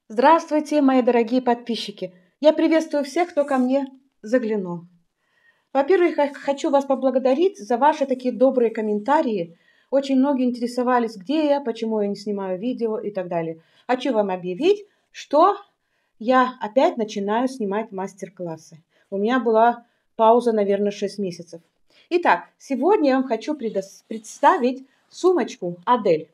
Здравствуйте, мои дорогие подписчики! Я приветствую всех, кто ко мне заглянул. Во-первых, я хочу вас поблагодарить за ваши такие добрые комментарии. Очень многие интересовались, где я, почему я не снимаю видео и так далее. Хочу вам объявить, что я опять начинаю снимать мастер-классы. У меня была пауза, наверное, 6 месяцев. Итак, сегодня я вам хочу представить сумочку Адель.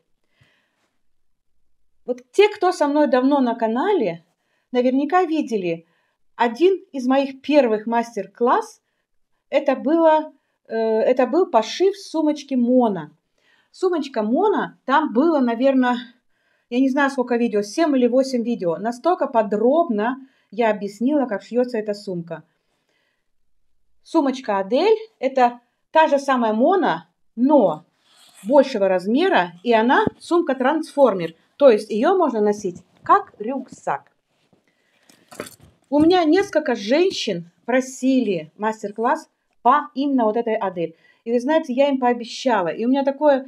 Вот те, кто со мной давно на канале, наверняка видели один из моих первых мастер-класс. Это был пошив сумочки Мона. Сумочка Мона, там было, наверное, я не знаю, сколько видео, 7 или 8 видео. Настолько подробно я объяснила, как шьется эта сумка. Сумочка Адель – это та же самая Мона, но большего размера, и она сумка-трансформер. То есть ее можно носить как рюкзак. У меня несколько женщин просили мастер-класс по именно вот этой Адель. И вы знаете, я им пообещала. И у меня такой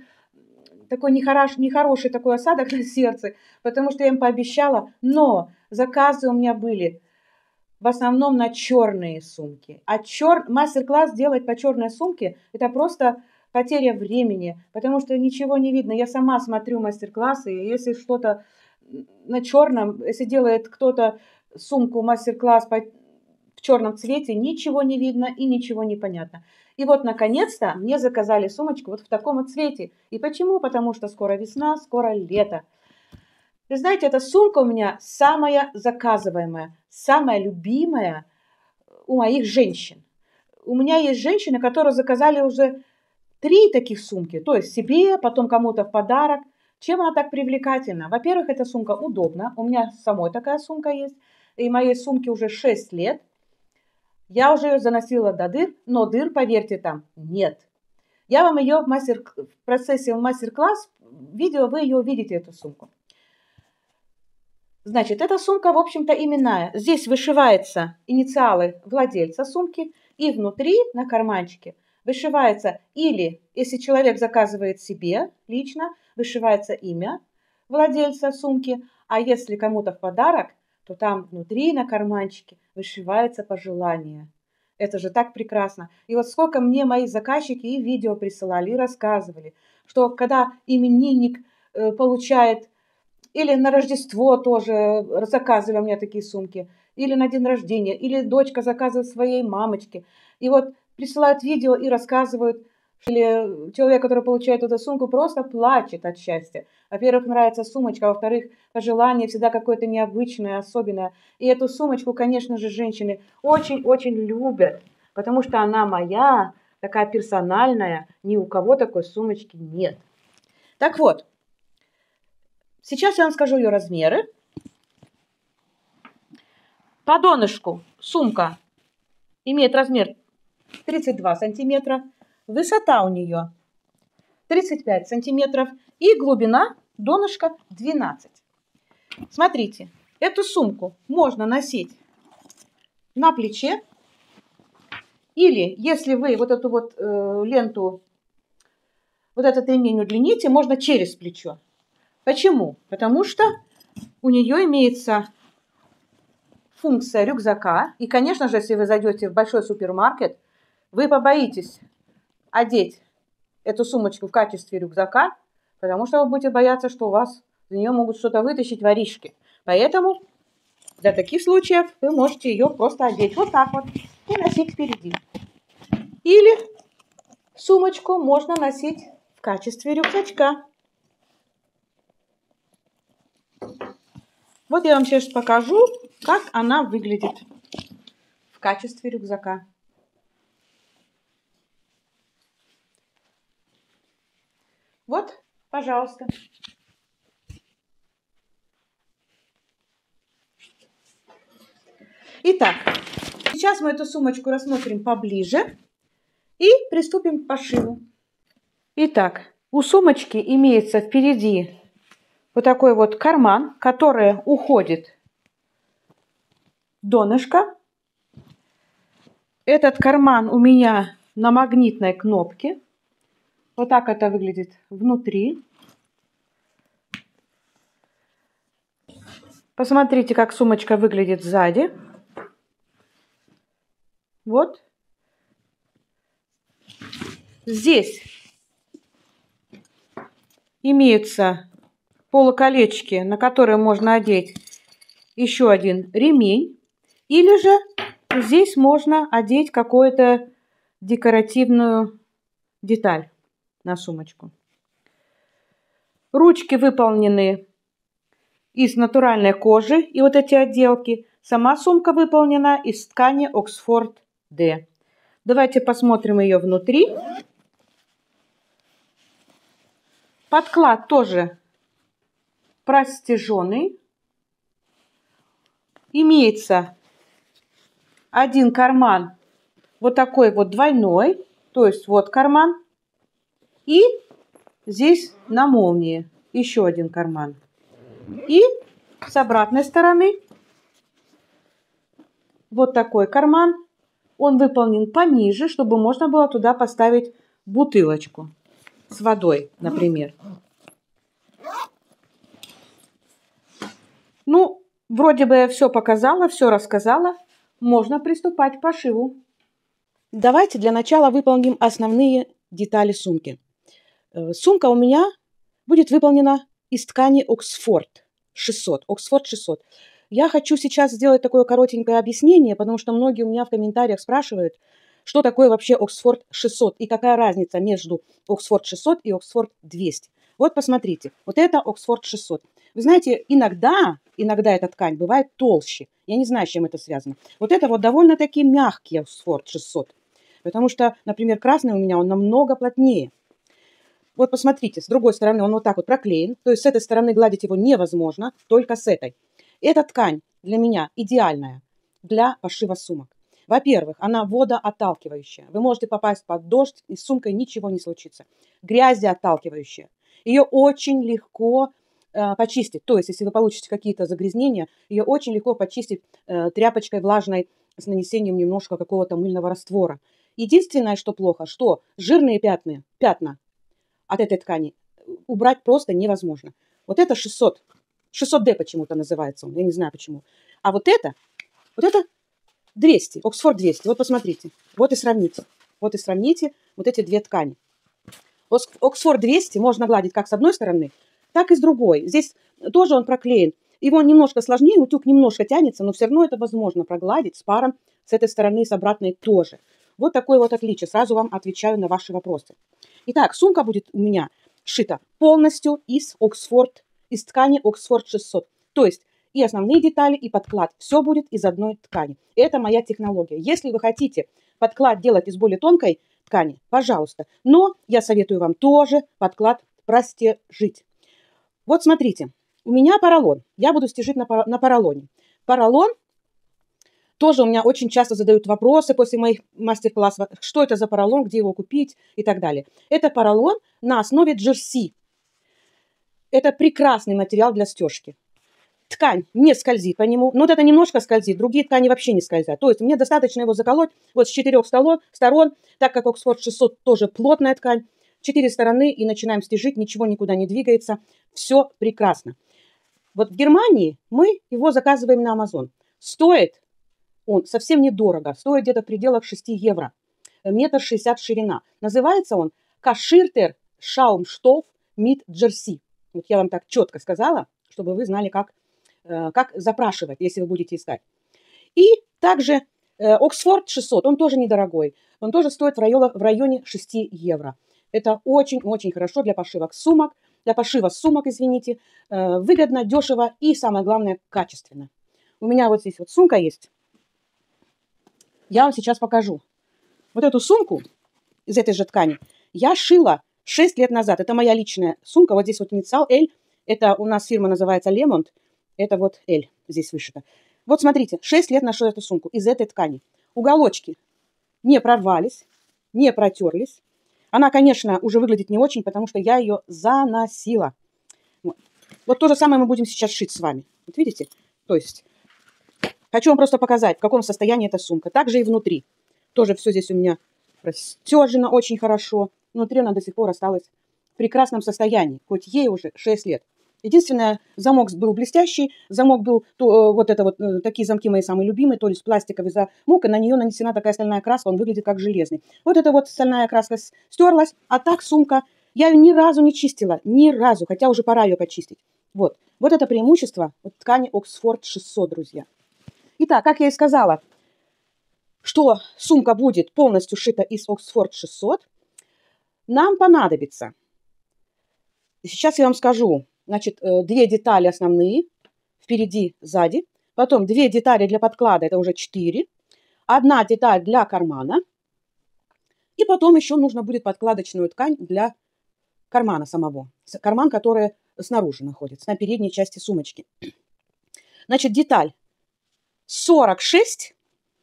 нехороший такой осадок на сердце, потому что я им пообещала, но заказы у меня были в основном на черные сумки. А мастер-класс делать по черной сумке – это просто потеря времени, потому что ничего не видно. Я сама смотрю мастер-классы, и если что-то на черном, если делает кто-то сумку мастер-класс в черном цвете, ничего не видно и ничего не понятно. И вот, наконец-то, мне заказали сумочку вот в таком вот цвете. И почему? Потому что скоро весна, скоро лето. Вы знаете, эта сумка у меня самая заказываемая, самая любимая у моих женщин. У меня есть женщины, которые заказали уже 3 таких сумки, то есть себе, потом кому-то в подарок. Чем она так привлекательна? Во-первых, эта сумка удобна. У меня самой такая сумка есть. И моей сумке уже 6 лет. Я уже ее заносила до дыр, но дыр, поверьте, там нет. Я вам ее в процессе мастер-класс видео, вы ее увидите, эту сумку. Значит, эта сумка, в общем-то, именная. Здесь вышиваются инициалы владельца сумки, и внутри на карманчике вышивается, или, если человек заказывает себе лично, вышивается имя владельца сумки, а если кому-то в подарок, то там внутри на карманчике вышивается пожелание. Это же так прекрасно. И вот сколько мне мои заказчики и видео присылали, и рассказывали, что когда именинник получает, или на Рождество тоже заказывали у меня такие сумки, или на день рождения, или дочка заказывает своей мамочке. И вот присылают видео и рассказывают, или человек, который получает эту сумку, просто плачет от счастья. Во-первых, нравится сумочка, а во-вторых, пожелание всегда какое-то необычное, особенное. И эту сумочку, конечно же, женщины очень-очень любят, потому что она моя, такая персональная, ни у кого такой сумочки нет. Так вот, сейчас я вам скажу ее размеры. По донышку сумка имеет размер 32 сантиметра, высота у нее 35 сантиметров и глубина донышка 12. Смотрите, эту сумку можно носить на плече, или если вы вот эту вот ленту, вот этот ремень удлините, можно через плечо. Почему? Потому что у нее имеется функция рюкзака. И, конечно же, если вы зайдете в большой супермаркет, вы побоитесь одеть эту сумочку в качестве рюкзака, потому что вы будете бояться, что у вас за нее могут что-то вытащить воришки. Поэтому для таких случаев вы можете ее просто одеть вот так вот и носить впереди. Или сумочку можно носить в качестве рюкзачка. Вот я вам сейчас покажу, как она выглядит в качестве рюкзака. Вот, пожалуйста. Итак, сейчас мы эту сумочку рассмотрим поближе и приступим к пошиву. Итак, у сумочки имеется впереди вот такой вот карман, который уходит в донышко. Этот карман у меня на магнитной кнопке. Вот так это выглядит внутри. Посмотрите, как сумочка выглядит сзади. Вот. Здесь имеются полуколечки, на которые можно одеть еще один ремень. Или же здесь можно одеть какую-то декоративную деталь на сумочку. Ручки выполнены из натуральной кожи, и вот эти отделки. Сама сумка выполнена из ткани Oxford D. Давайте посмотрим ее внутри. Подклад тоже простеженный. Имеется один карман вот такой вот двойной, то есть вот карман. И здесь на молнии еще один карман. И с обратной стороны вот такой карман. Он выполнен пониже, чтобы можно было туда поставить бутылочку с водой, например. Ну, вроде бы я все показала, все рассказала. Можно приступать к пошиву. Давайте для начала выполним основные детали сумки. Сумка у меня будет выполнена из ткани Oxford 600. Oxford 600. Я хочу сейчас сделать такое коротенькое объяснение, потому что многие у меня в комментариях спрашивают, что такое вообще Oxford 600 и какая разница между Oxford 600 и Oxford 200. Вот посмотрите, вот это Oxford 600. Вы знаете, иногда эта ткань бывает толще. Я не знаю, с чем это связано. Вот это вот довольно-таки мягкий Oxford 600. Потому что, например, красный у меня, он намного плотнее. Вот посмотрите, с другой стороны он вот так вот проклеен. То есть с этой стороны гладить его невозможно, только с этой. Эта ткань для меня идеальная для пошива сумок. Во-первых, она водоотталкивающая. Вы можете попасть под дождь, и с сумкой ничего не случится. Грязеотталкивающая. Ее очень легко почистить. То есть, если вы получите какие-то загрязнения, ее очень легко почистить тряпочкой влажной с нанесением немножко какого-то мыльного раствора. Единственное, что плохо, что жирные пятна от этой ткани убрать просто невозможно. Вот это 600. 600D почему-то называется он. Я не знаю почему. А вот это 200. Oxford 200. Вот посмотрите. Вот и сравните. Вот и сравните вот эти две ткани. Oxford 200 можно гладить как с одной стороны, так и с другой. Здесь тоже он проклеен. Его немножко сложнее, утюг немножко тянется, но все равно это возможно прогладить с паром с этой стороны и с обратной тоже. Вот такое вот отличие. Сразу вам отвечаю на ваши вопросы. Итак, сумка будет у меня сшита полностью из ткани Oxford 600. То есть и основные детали, и подклад. Все будет из одной ткани. Это моя технология. Если вы хотите подклад делать из более тонкой ткани, пожалуйста. Но я советую вам тоже подклад простежить. Вот смотрите, у меня поролон. Я буду стяжить на поролоне. Поролон тоже у меня очень часто задают вопросы после моих мастер-классов, что это за поролон, где его купить и так далее. Это поролон на основе джерси. Это прекрасный материал для стежки. Ткань не скользит по нему. Но вот это немножко скользит, другие ткани вообще не скользят. То есть мне достаточно его заколоть вот с 4 сторон, так как Oxford 600 тоже плотная ткань. 4 стороны и начинаем стяжить, ничего никуда не двигается. Все прекрасно. Вот в Германии мы его заказываем на Amazon. Стоит он совсем недорого, стоит где-то в пределах 6 евро. 1,60 м ширина. Называется он Каширтер Schaumstoff mit Jersey. Вот я вам так четко сказала, чтобы вы знали, как запрашивать, если вы будете искать. И также Oxford 600, он тоже недорогой. Он тоже стоит в районе 6 евро. Это очень-очень хорошо для пошива сумок, извините. Выгодно, дешево и, самое главное, качественно. У меня вот здесь вот сумка есть. Я вам сейчас покажу. Вот эту сумку из этой же ткани я шила 6 лет назад. Это моя личная сумка. Вот здесь вот инициал L. Это у нас фирма называется Lemont. Это вот L здесь вышито. Вот смотрите, 6 лет ношу эту сумку из этой ткани. Уголочки не прорвались, не протерлись. Она, конечно, уже выглядит не очень, потому что я ее заносила. Вот то же самое мы будем сейчас шить с вами. Вот видите? То есть хочу вам просто показать, в каком состоянии эта сумка. Также и внутри. Тоже все здесь у меня расстежено очень хорошо. Внутри она до сих пор осталась в прекрасном состоянии, хоть ей уже 6 лет. Единственное, замок был блестящий, замок был, вот это вот, такие замки мои самые любимые, то есть пластиковый замок, и на нее нанесена такая стальная краска, он выглядит как железный. Вот эта вот стальная краска стерлась, а так сумка, я ее ни разу не чистила, ни разу, хотя уже пора ее почистить. Вот, вот это преимущество вот ткани Oxford 600, друзья. Итак, как я и сказала, что сумка будет полностью шита из Oxford 600, нам понадобится, сейчас я вам скажу, значит, 2 детали основные, впереди, сзади. Потом 2 детали для подклада, это уже 4. 1 деталь для кармана. И потом еще нужно будет подкладочную ткань для кармана самого. Карман, который снаружи находится, на передней части сумочки. Значит, деталь 46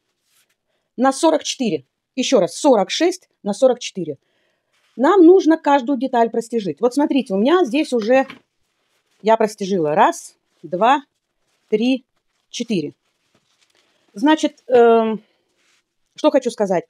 на 44. Еще раз, 46 на 44. Нам нужно каждую деталь простежить. Вот смотрите, у меня здесь уже... Я простежила. 1, 2, 3, 4. Значит, что хочу сказать.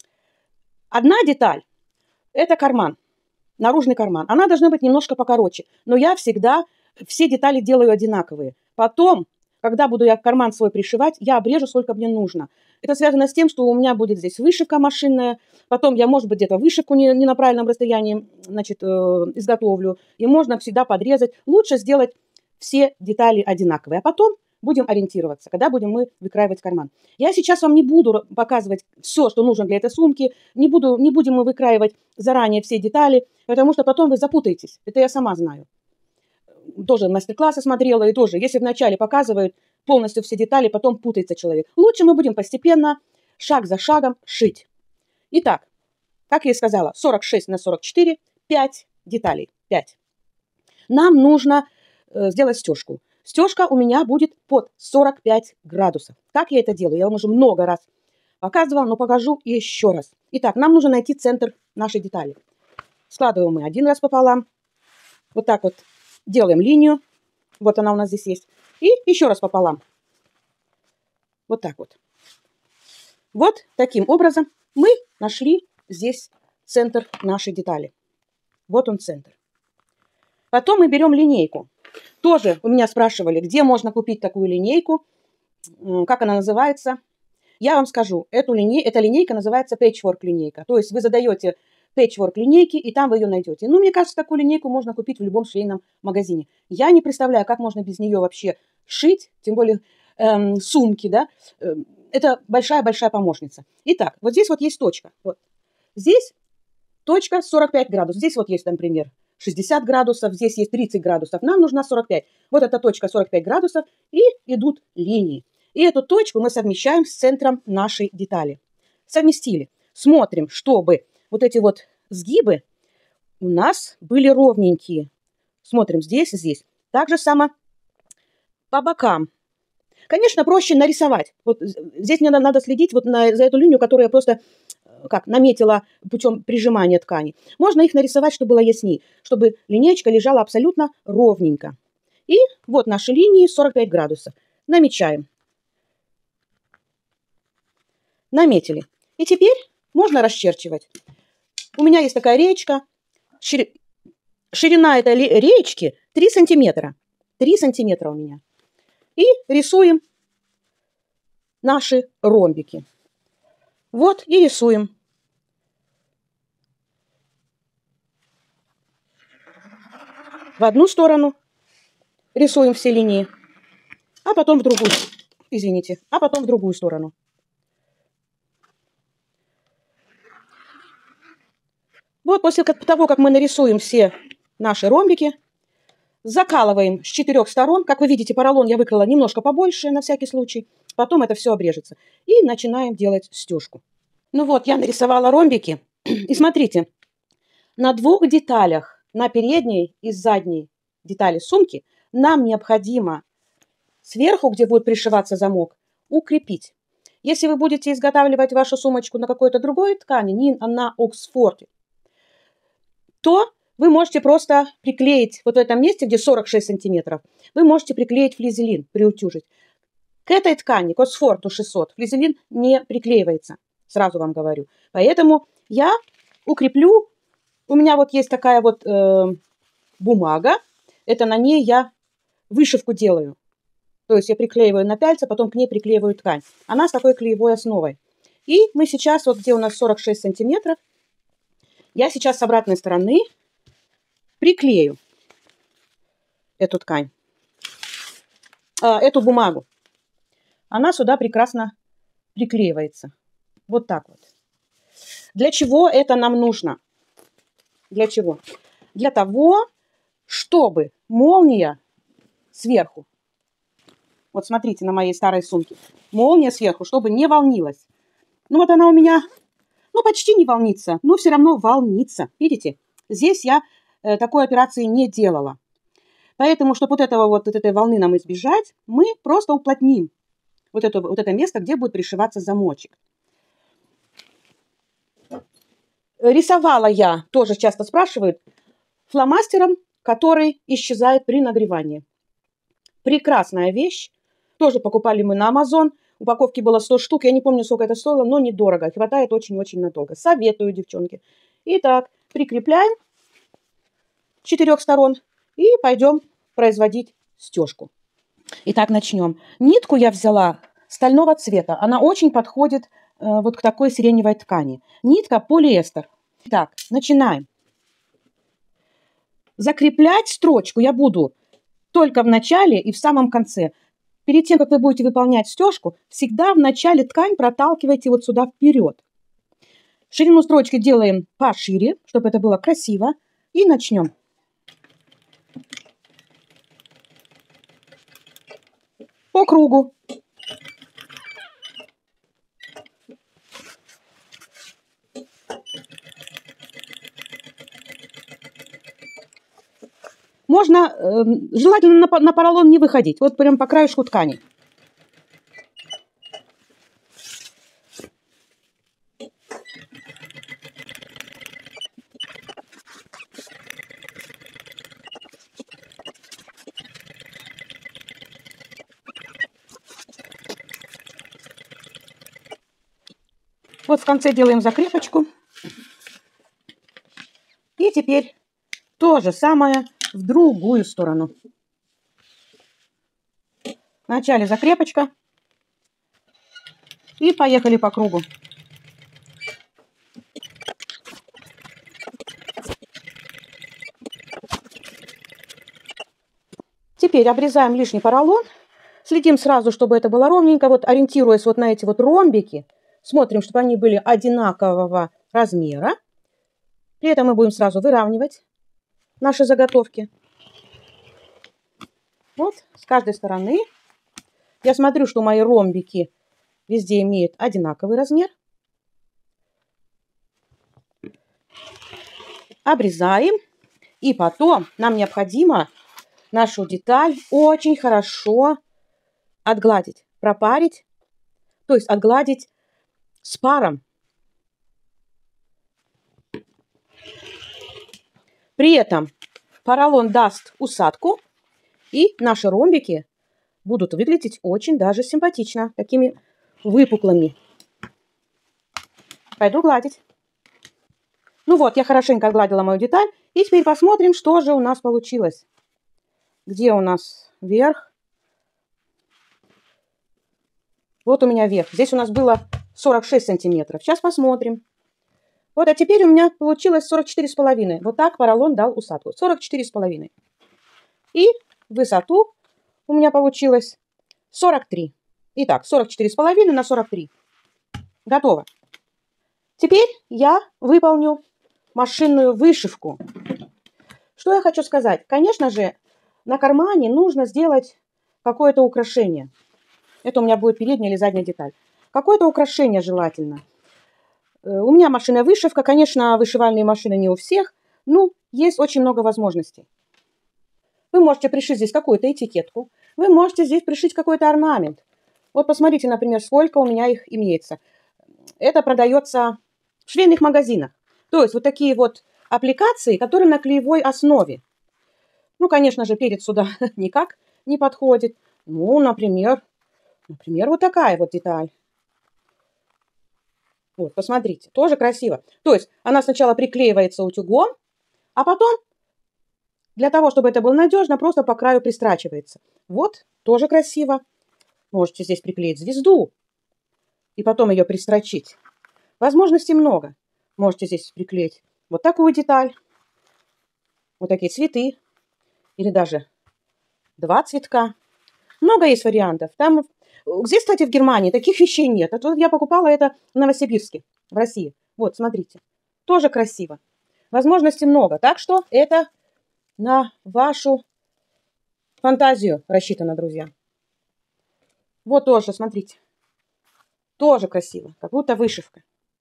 1 деталь – это карман, наружный карман. Она должна быть немножко покороче. Но я всегда все детали делаю одинаковые. Потом, когда буду я карман свой пришивать, я обрежу, сколько мне нужно. Это связано с тем, что у меня будет здесь вышивка машинная. Потом я, может быть, где-то вышивку не на правильном расстоянии, значит, изготовлю. И можно всегда подрезать. Лучше сделать все детали одинаковые. А потом будем ориентироваться, когда будем мы выкраивать карман. Я сейчас вам не буду показывать все, что нужно для этой сумки. Не будем мы выкраивать заранее все детали, потому что потом вы запутаетесь. Это я сама знаю. Тоже мастер-классы смотрела, и тоже, если вначале показывают полностью все детали, потом путается человек. Лучше мы будем постепенно, шаг за шагом шить. Итак, как я и сказала, 46 на 44, 5 деталей. 5. Нам нужно сделать стежку. Стежка у меня будет под 45 градусов. Как я это делаю? Я вам уже много раз показывала, но покажу еще раз. Итак, нам нужно найти центр нашей детали. Складываем мы 1 раз пополам. Вот так вот делаем линию. Вот она у нас здесь есть. И еще раз пополам. Вот так вот. Вот таким образом мы нашли здесь центр нашей детали. Вот он центр. Потом мы берем линейку. Тоже у меня спрашивали, где можно купить такую линейку, как она называется. Я вам скажу, эта линейка называется Patchwork линейка. То есть вы задаете Patchwork линейки, и там вы ее найдете. Ну, мне кажется, такую линейку можно купить в любом швейном магазине. Я не представляю, как можно без нее вообще шить, тем более сумки, да. Это большая-большая помощница. Итак, вот здесь вот есть точка. Вот. Здесь точка 45 градусов. Здесь вот есть, например, 60 градусов, здесь есть 30 градусов. Нам нужна 45. Вот эта точка 45 градусов, и идут линии. И эту точку мы совмещаем с центром нашей детали. Совместили. Смотрим, чтобы вот эти вот сгибы у нас были ровненькие. Смотрим здесь и здесь. Так же само по бокам. Конечно, проще нарисовать. Вот здесь мне надо следить вот за эту линию, которую я просто наметила путем прижимания ткани. Можно их нарисовать, чтобы было яснее, чтобы линеечка лежала абсолютно ровненько. И вот наши линии 45 градусов. Намечаем. Наметили. И теперь можно расчерчивать. У меня есть такая речка. Ширина этой речки 3 сантиметра. 3 сантиметра у меня. И рисуем наши ромбики. Вот и рисуем. В одну сторону рисуем все линии, а потом в другую. Извините, а потом в другую сторону. Вот после того, как мы нарисуем все наши ромбики, закалываем с 4 сторон. Как вы видите, поролон я выкрала немножко побольше, на всякий случай. Потом это все обрежется. И начинаем делать стежку. Ну вот, я нарисовала ромбики. И смотрите, на 2 деталях, на передней и задней детали сумки, нам необходимо сверху, где будет пришиваться замок, укрепить. Если вы будете изготавливать вашу сумочку на какой-то другой ткани, не на Оксфорде, то вы можете просто приклеить вот в этом месте, где 46 сантиметров, вы можете приклеить флизелин, приутюжить. К этой ткани, к Оксфорду 600, флизелин не приклеивается, сразу вам говорю. Поэтому я укреплю, у меня вот есть такая вот бумага, это на ней я вышивку делаю. То есть я приклеиваю на пяльце, потом к ней приклеиваю ткань. Она с такой клеевой основой. И мы сейчас, вот где у нас 46 сантиметров, я сейчас с обратной стороны приклею эту ткань, эту бумагу. Она сюда прекрасно приклеивается. Вот так вот. Для чего это нам нужно? Для чего? Для того, чтобы молния сверху, вот смотрите на моей старой сумке, молния сверху, чтобы не волнилась. Ну вот она у меня, ну почти не волнится, но все равно волнится. Видите? Здесь я такой операции не делала. Поэтому, чтобы вот этой волны нам избежать, мы просто уплотним вот это место, где будет пришиваться замочек. Рисовала я, тоже часто спрашивают, фломастером, который исчезает при нагревании. Прекрасная вещь. Тоже покупали мы на Amazon. Упаковки было 100 штук. Я не помню, сколько это стоило, но недорого. Хватает очень-очень надолго. Советую, девчонки. Итак, прикрепляем с 4 сторон и пойдем производить стежку. Итак, начнем. Нитку я взяла стального цвета. Она очень подходит вот к такой сиреневой ткани. Нитка полиэстер. Итак, начинаем. Закреплять строчку я буду только в начале и в самом конце. Перед тем, как вы будете выполнять стежку, всегда в начале ткань проталкивайте вот сюда вперед. Ширину строчки делаем пошире, чтобы это было красиво. И начнем. По кругу. Можно, желательно на поролон не выходить, вот прям по краешку ткани. Вот в конце делаем закрепочку. И теперь то же самое в другую сторону. Вначале закрепочка. И поехали по кругу. Теперь обрезаем лишний поролон. Следим сразу, чтобы это было ровненько. Вот ориентируясь вот на эти вот ромбики. Смотрим, чтобы они были одинакового размера. При этом мы будем сразу выравнивать наши заготовки. Вот, с каждой стороны. Я смотрю, что мои ромбики везде имеют одинаковый размер. Обрезаем. И потом нам необходимо нашу деталь очень хорошо отгладить, пропарить. То есть отгладить с паром. При этом поролон даст усадку, и наши ромбики будут выглядеть очень даже симпатично, такими выпуклыми. Пойду гладить. Ну вот, я хорошенько гладила мою деталь, и теперь посмотрим, что же у нас получилось. Где у нас верх? Вот у меня верх. Здесь у нас было 46 сантиметров. Сейчас посмотрим. Вот, а теперь у меня получилось 44,5. Вот так поролон дал усадку. 44,5. И высоту у меня получилось 43. Итак, 44,5 на 43. Готово. Теперь я выполню машинную вышивку. Что я хочу сказать? Конечно же, на кармане нужно сделать какое-то украшение. Это у меня будет передняя или задняя деталь. Какое-то украшение желательно. У меня машинная вышивка. Конечно, вышивальные машины не у всех. Но есть очень много возможностей. Вы можете пришить здесь какую-то этикетку. Вы можете здесь пришить какой-то орнамент. Вот посмотрите, например, сколько у меня их имеется. Это продается в швейных магазинах. То есть вот такие вот аппликации, которые на клеевой основе. Ну, конечно же, перец сюда никак не подходит. Ну, например, вот такая вот деталь. Вот, посмотрите, тоже красиво. То есть она сначала приклеивается утюгом, а потом Для того, чтобы это было надежно, просто по краю пристрачивается. Вот, тоже красиво. Можете здесь приклеить звезду и потом ее пристрочить. Возможностей много. Можете здесь приклеить вот такую деталь, вот такие цветы, или даже 2 цветка. Много есть вариантов. Там, здесь, кстати, в Германии таких вещей нет. А тут я покупала это в Новосибирске, в России. Вот, смотрите. Тоже красиво. Возможностей много. Так что это на вашу фантазию рассчитано, друзья. Вот тоже, смотрите. Тоже красиво. Как будто вышивка.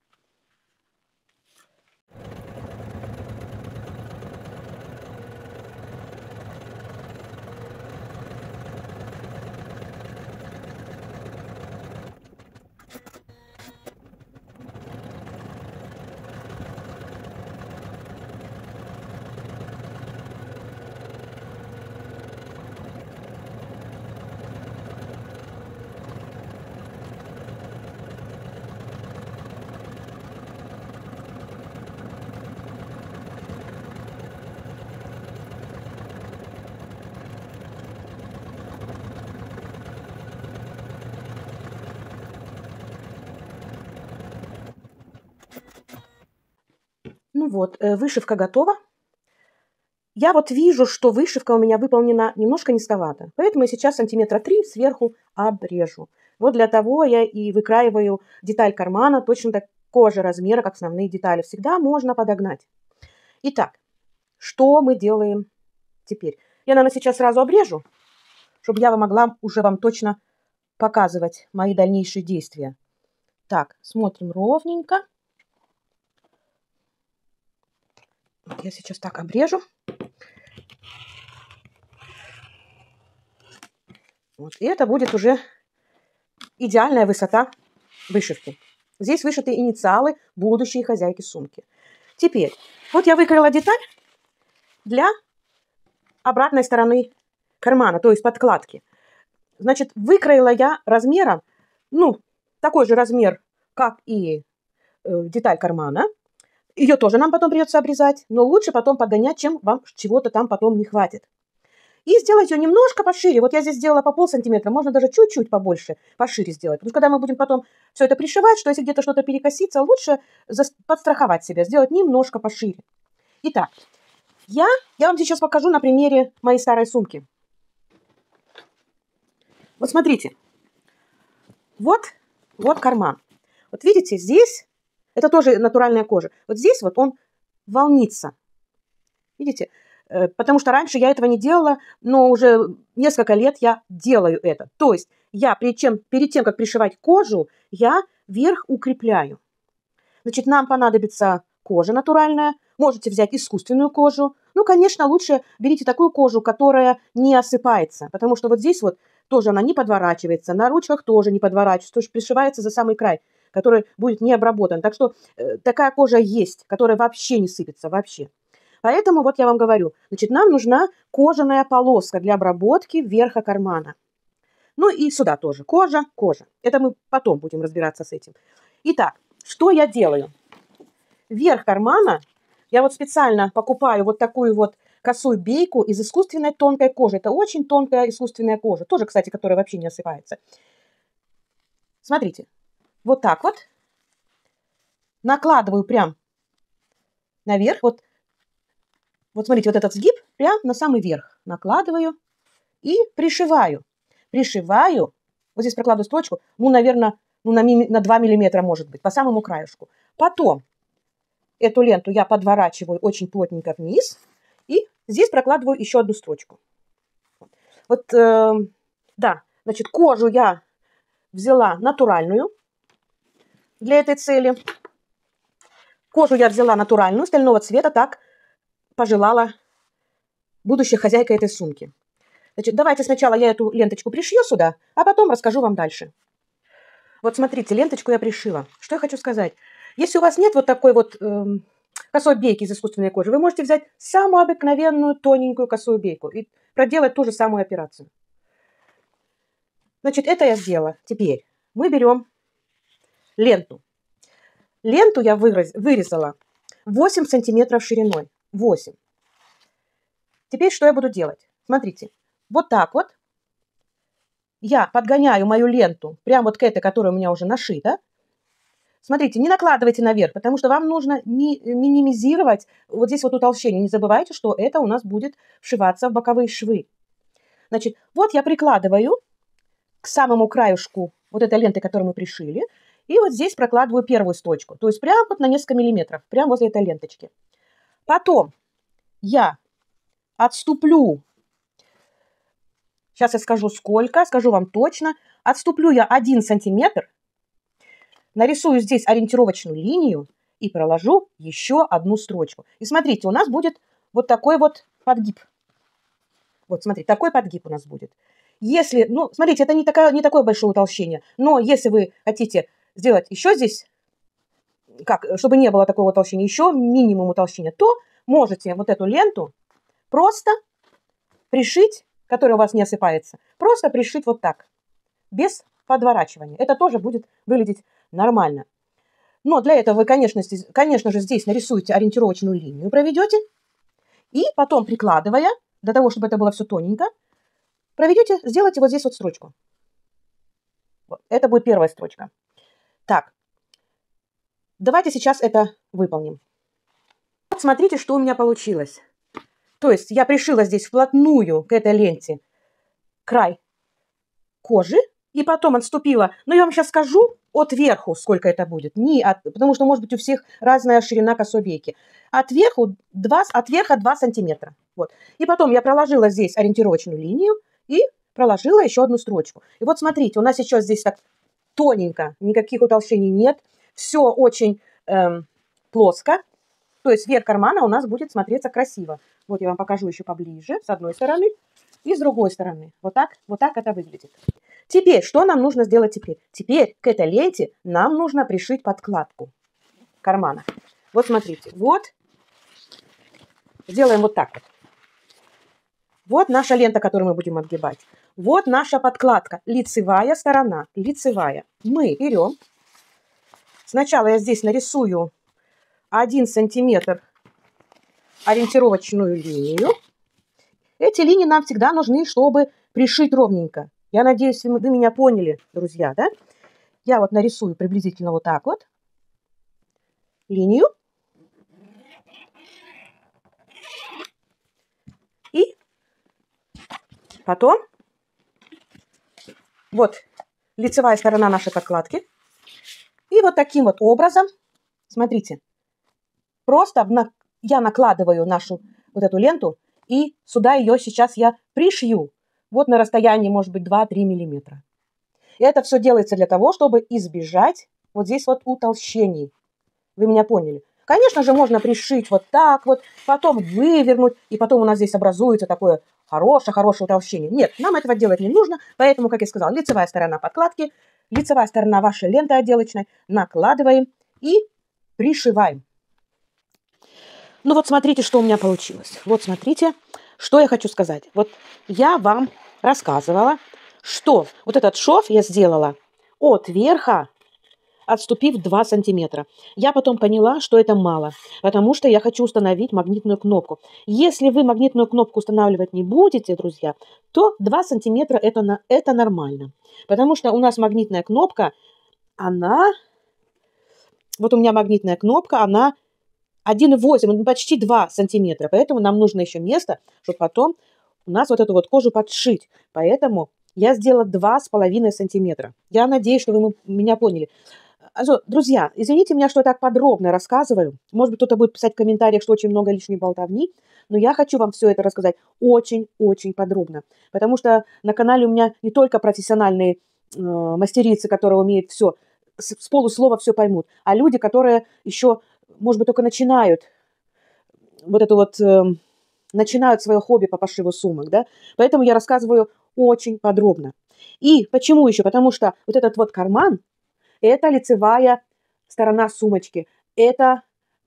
Ну вот, вышивка готова. Я вот вижу, что вышивка у меня выполнена немножко низковато. Поэтому я сейчас сантиметра 3 сверху обрежу. Вот для того я и выкраиваю деталь кармана точно такого же размера, как основные детали. Всегда можно подогнать. Итак, что мы делаем теперь? Я, наверное, сейчас сразу обрежу, чтобы я могла уже вам точно показывать мои дальнейшие действия. Так, смотрим ровненько. Вот я сейчас так обрежу. Вот. И это будет уже идеальная высота вышивки. Здесь вышиты инициалы будущей хозяйки сумки. Теперь, вот я выкроила деталь для обратной стороны кармана, то есть подкладки. Значит, выкроила я размером, ну, такой же размер, как и деталь кармана. Ее тоже нам потом придется обрезать, но лучше потом подгонять, чем вам чего-то там потом не хватит. И сделать ее немножко пошире. Вот я здесь сделала по полсантиметра, можно даже чуть-чуть побольше, пошире сделать. Потому что когда мы будем потом все это пришивать, что если где-то что-то перекосится, лучше подстраховать себя, сделать немножко пошире. Итак, я вам сейчас покажу на примере моей старой сумки. Вот смотрите. Вот карман. Вот видите, здесь, это тоже натуральная кожа. Вот здесь вот он волнится. Видите? Потому что раньше я этого не делала, но уже несколько лет я делаю это. То есть я перед тем, как пришивать кожу, я верх укрепляю. Значит, нам понадобится кожа натуральная. Можете взять искусственную кожу. Ну, конечно, лучше берите такую кожу, которая не осыпается. Потому что вот здесь вот тоже она не подворачивается. На ручках тоже не подворачивается. То есть пришивается за самый край, который будет не обработан. Так что такая кожа есть, которая вообще не сыпется, вообще. Поэтому вот я вам говорю, значит, нам нужна кожаная полоска для обработки верха кармана. Ну и сюда тоже кожа. Это мы потом будем разбираться с этим. Итак, что я делаю? Верх кармана я вот специально покупаю вот такую вот косую бейку из искусственной тонкой кожи. Это очень тонкая искусственная кожа. Тоже, кстати, которая вообще не осыпается. Смотрите, вот так вот накладываю прям наверх. Вот смотрите, вот этот сгиб прям на самый верх накладываю и пришиваю. Пришиваю, вот здесь прокладываю строчку, ну, наверное, на 2 миллиметра, может быть, по самому краешку. Потом эту ленту я подворачиваю очень плотненько вниз и здесь прокладываю еще одну строчку. Вот, да, значит, кожу я взяла натуральную для этой цели. Кожу я взяла натуральную, стального цвета, так пожелала будущая хозяйка этой сумки. Значит, давайте сначала я эту ленточку пришью сюда, а потом расскажу вам дальше. Вот смотрите, ленточку я пришила. Что я хочу сказать? Если у вас нет вот такой вот косой бейки из искусственной кожи, вы можете взять самую обыкновенную тоненькую косую бейку и проделать ту же самую операцию. Значит, это я сделала. Теперь мы берем ленту. Ленту я вырезала 8 сантиметров шириной. 8. Теперь что я буду делать? Смотрите, вот так вот я подгоняю мою ленту прямо вот к этой, которая у меня уже нашита. Смотрите, не накладывайте наверх, потому что вам нужно минимизировать вот здесь вот утолщение. Не забывайте, что это у нас будет вшиваться в боковые швы. Значит, вот я прикладываю к самому краюшку вот этой ленты, которую мы пришили, и вот здесь прокладываю первую строчку. То есть прямо вот на несколько миллиметров, прямо возле этой ленточки. Потом я отступлю, сейчас я скажу сколько, скажу вам точно, отступлю я 1 сантиметр, нарисую здесь ориентировочную линию и проложу еще одну строчку. И смотрите, у нас будет вот такой вот подгиб. Вот, смотрите, такой подгиб у нас будет. Если, ну, смотрите, это не такое большое утолщение, но если вы хотите сделать еще здесь, чтобы не было такого утолщения, еще минимум утолщения, то можете вот эту ленту просто пришить, которая у вас не осыпается, просто пришить вот так, без подворачивания. Это тоже будет выглядеть нормально. Но для этого вы, конечно же, здесь нарисуете ориентировочную линию, проведете, и потом, прикладывая, для того, чтобы это было все тоненько, проведете, сделайте вот здесь вот строчку. Вот, это будет первая строчка. Так, давайте сейчас это выполним. Вот смотрите, что у меня получилось. То есть я пришила здесь вплотную к этой ленте край кожи, и потом отступила. Но я вам сейчас скажу от верху, сколько это будет. Потому что, может быть, у всех разная ширина косой веки. От верха 2 сантиметра. Вот. И потом я проложила здесь ориентировочную линию и проложила еще одну строчку. И вот смотрите, у нас сейчас здесь так тоненько, никаких утолщений нет. Все очень плоско. То есть верх кармана у нас будет смотреться красиво. Вот я вам покажу еще поближе, с одной стороны и с другой стороны. Вот так это выглядит. Теперь, что нам нужно сделать теперь? Теперь к этой ленте нам нужно пришить подкладку кармана. Вот смотрите, вот. Сделаем вот так вот. Вот наша лента, которую мы будем отгибать. Вот наша подкладка, лицевая сторона, лицевая. Мы берем. Сначала я здесь нарисую 1 сантиметр ориентировочную линию. Эти линии нам всегда нужны, чтобы пришить ровненько. Я надеюсь, вы меня поняли, друзья, да? Я вот нарисую приблизительно вот так вот линию. И потом вот лицевая сторона нашей подкладки. И вот таким вот образом, смотрите, просто я накладываю нашу вот эту ленту, и сюда ее сейчас я пришью. Вот на расстоянии, может быть, 2-3 миллиметра. И это все делается для того, чтобы избежать вот здесь вот утолщений. Вы меня поняли? Конечно же, можно пришить вот так вот, потом вывернуть, и потом у нас здесь образуется такое хорошее утолщение. Нет, нам этого делать не нужно, поэтому, как я сказала, лицевая сторона подкладки, лицевая сторона вашей ленты отделочной, накладываем и пришиваем. Ну вот смотрите, что у меня получилось. Вот смотрите, что я хочу сказать. Вот я вам рассказывала, что вот этот шов я сделала от верха, отступив 2 сантиметра. Я потом поняла, что это мало, потому что я хочу установить магнитную кнопку. Если вы магнитную кнопку устанавливать не будете, друзья, то 2 сантиметра это нормально. Потому что у нас магнитная кнопка, вот у меня магнитная кнопка, она 1,8, почти 2 сантиметра. Поэтому нам нужно еще место, чтобы потом у нас вот эту вот кожу подшить. Поэтому я сделала 2,5 сантиметра. Я надеюсь, что вы меня поняли. Друзья, извините меня, что я так подробно рассказываю. Может быть, кто-то будет писать в комментариях, что очень много лишней болтовни. Но я хочу вам все это рассказать очень-очень подробно. Потому что на канале у меня не только профессиональные мастерицы, которые умеют все, с полуслова все поймут, а люди, которые еще, может быть, только начинают начинают свое хобби по пошиву сумок, да. Поэтому я рассказываю очень подробно. И почему еще? Потому что вот этот вот карман, это лицевая сторона сумочки. Эта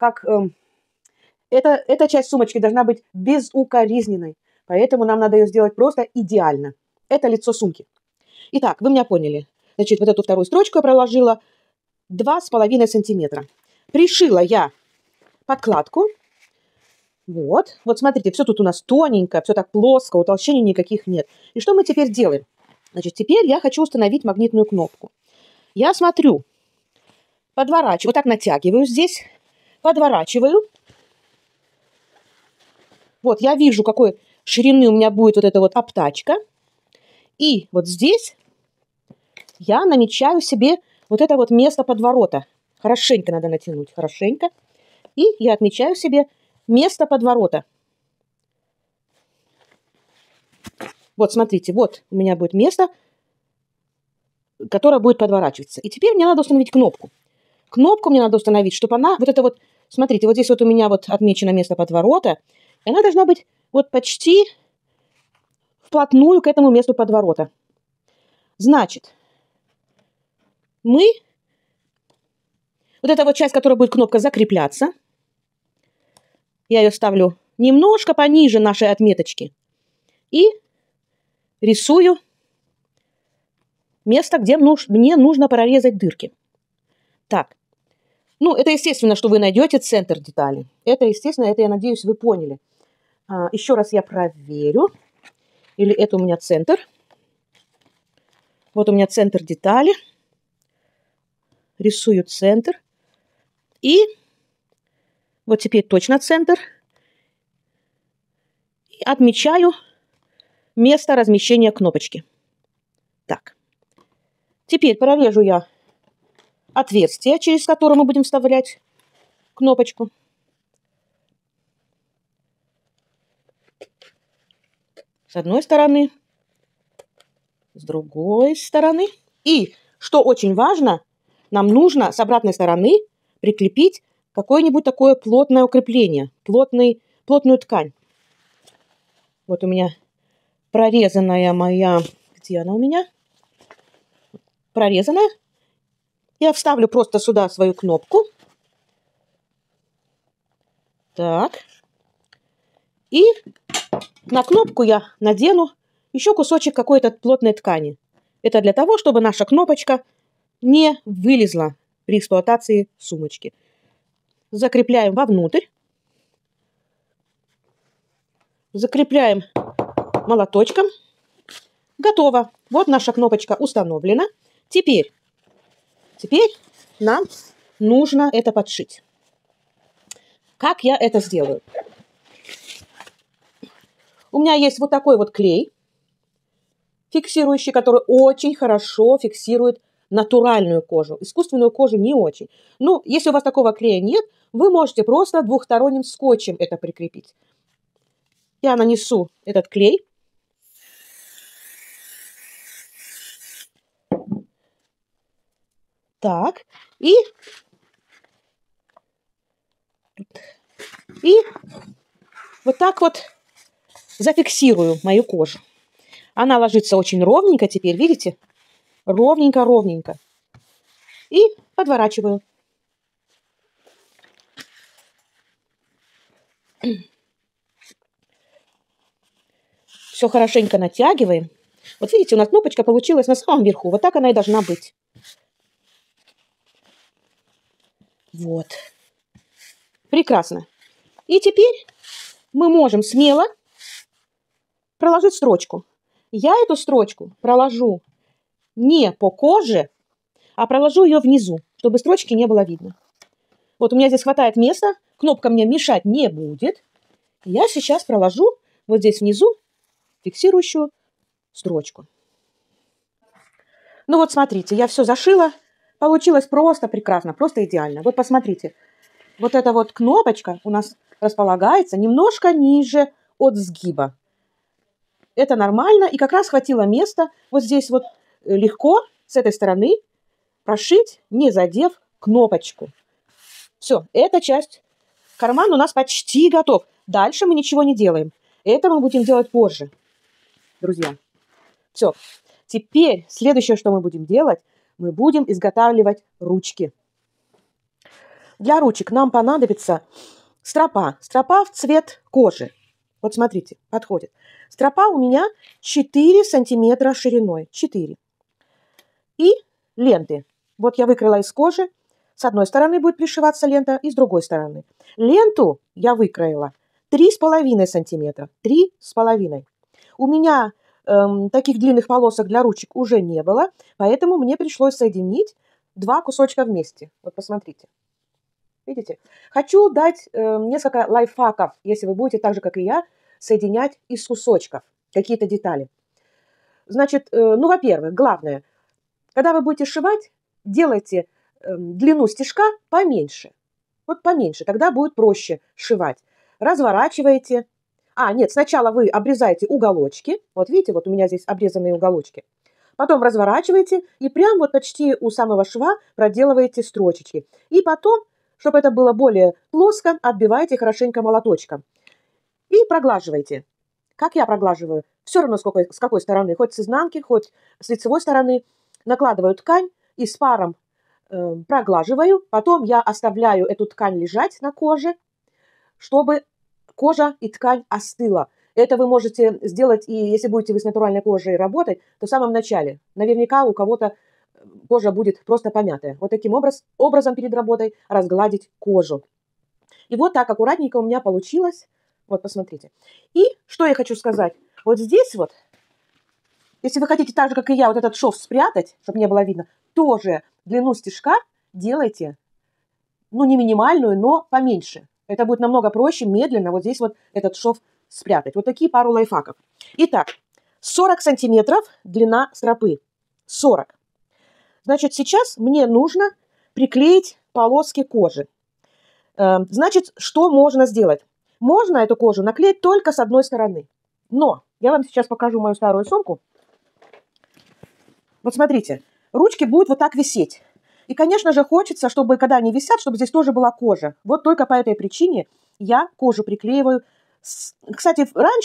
часть сумочки должна быть безукоризненной. Поэтому нам надо ее сделать просто идеально. Это лицо сумки. Итак, вы меня поняли. Значит, вот эту вторую строчку я проложила 2,5 сантиметра. Пришила я подкладку. Вот. Вот смотрите, все тут у нас тоненько, все так плоско, утолщений никаких нет. И что мы теперь делаем? Значит, теперь я хочу установить магнитную кнопку. Я смотрю, подворачиваю, вот так натягиваю здесь, подворачиваю. Вот, я вижу, какой ширины у меня будет вот эта вот обтачка. И вот здесь я намечаю себе вот это вот место подворота. Хорошенько надо натянуть, хорошенько. И я отмечаю себе место подворота. Вот, смотрите, вот у меня будет место, которое будет подворачиваться. И теперь мне надо установить кнопку. Кнопку мне надо установить, чтобы она, вот это вот, смотрите, вот здесь вот у меня вот отмечено место подворота. И она должна быть вот почти вплотную к этому месту подворота. Значит, мы, вот эта вот часть, которая будет кнопка закрепляться, я ее ставлю немножко пониже нашей отметочки и рисую место, где мне нужно прорезать дырки. Так, ну, это естественно, что вы найдете центр детали. Это естественно, это, я надеюсь, вы поняли. Еще раз я проверю. Или это у меня центр. Вот у меня центр детали. Рисую центр. И вот теперь точно центр. И отмечаю место размещения кнопочки. Так. Теперь прорежу я отверстие, через которое мы будем вставлять кнопочку. С одной стороны, с другой стороны. И, что очень важно, нам нужно с обратной стороны прикрепить какое-нибудь такое плотное укрепление, плотную ткань. Вот у меня прорезанная моя... Где она у меня? Прорезанная. Я вставлю просто сюда свою кнопку. Так. И на кнопку я надену еще кусочек какой-то плотной ткани. Это для того, чтобы наша кнопочка не вылезла при эксплуатации сумочки. Закрепляем вовнутрь. Закрепляем молоточком. Готово. Вот наша кнопочка установлена. Теперь нам нужно это подшить. Как я это сделаю? У меня есть вот такой вот клей, фиксирующий, который очень хорошо фиксирует натуральную кожу. Искусственную кожу не очень. Ну, если у вас такого клея нет, вы можете просто двухсторонним скотчем это прикрепить. Я нанесу этот клей. Так, и вот так вот зафиксирую мою кожу. Она ложится очень ровненько теперь, видите? Ровненько-ровненько. И подворачиваю. Все хорошенько натягиваем. Вот видите, у нас кнопочка получилась на самом верху. Вот так она и должна быть. Вот. Прекрасно. И теперь мы можем смело проложить строчку. Я эту строчку проложу не по коже, а проложу ее внизу, чтобы строчки не было видно. Вот у меня здесь хватает места, кнопка мне мешать не будет. Я сейчас проложу вот здесь внизу фиксирующую строчку. Ну вот смотрите, я все зашила. Получилось просто прекрасно, просто идеально. Вот посмотрите, вот эта вот кнопочка у нас располагается немножко ниже от сгиба. Это нормально, и как раз хватило места вот здесь вот легко с этой стороны прошить, не задев кнопочку. Все, эта часть, карман у нас почти готов. Дальше мы ничего не делаем. Это мы будем делать позже, друзья. Все, теперь следующее, что мы будем делать, мы будем изготавливать ручки. Для ручек нам понадобится стропа. Стропа в цвет кожи. Вот смотрите, подходит. Стропа у меня 4 сантиметра шириной. 4. И ленты. Вот я выкроила из кожи. С одной стороны будет пришиваться лента, и с другой стороны. Ленту я выкроила 3,5 сантиметра. 3,5. У меня таких длинных полосок для ручек уже не было, поэтому мне пришлось соединить два кусочка вместе. Вот посмотрите. Видите? Хочу дать несколько лайфхаков, если вы будете так же, как и я, соединять из кусочков какие-то детали. Значит, ну, во-первых, главное, когда вы будете сшивать, делайте длину стежка поменьше. Вот поменьше, тогда будет проще сшивать. Разворачиваете. Нет, сначала вы обрезаете уголочки. Вот видите, вот у меня здесь обрезанные уголочки. Потом разворачиваете и прям вот почти у самого шва проделываете строчечки. И потом, чтобы это было более плоско, отбиваете хорошенько молоточком. И проглаживаете. Как я проглаживаю? Все равно с какой стороны, хоть с изнанки, хоть с лицевой стороны. Накладываю ткань и с паром проглаживаю. Потом я оставляю эту ткань лежать на коже, чтобы кожа и ткань остыла. Это вы можете сделать, и если будете вы с натуральной кожей работать, то в самом начале. Наверняка у кого-то кожа будет просто помятая. Вот таким образом перед работой разгладить кожу. И вот так аккуратненько у меня получилось. Вот, посмотрите. И что я хочу сказать. Вот здесь вот, если вы хотите так же, как и я, вот этот шов спрятать, чтобы не было видно, тоже длину стежка делайте, ну, не минимальную, но поменьше. Это будет намного проще, медленно вот здесь вот этот шов спрятать. Вот такие пару лайфхаков. Итак, 40 сантиметров длина стропы. 40. Значит, сейчас мне нужно приклеить полоски кожи. Значит, что можно сделать? Можно эту кожу наклеить только с одной стороны. Но я вам сейчас покажу мою старую сумку. Вот смотрите, ручки будут вот так висеть. И, конечно же, хочется, чтобы, когда они висят, чтобы здесь тоже была кожа. Вот только по этой причине я кожу приклеиваю. Кстати,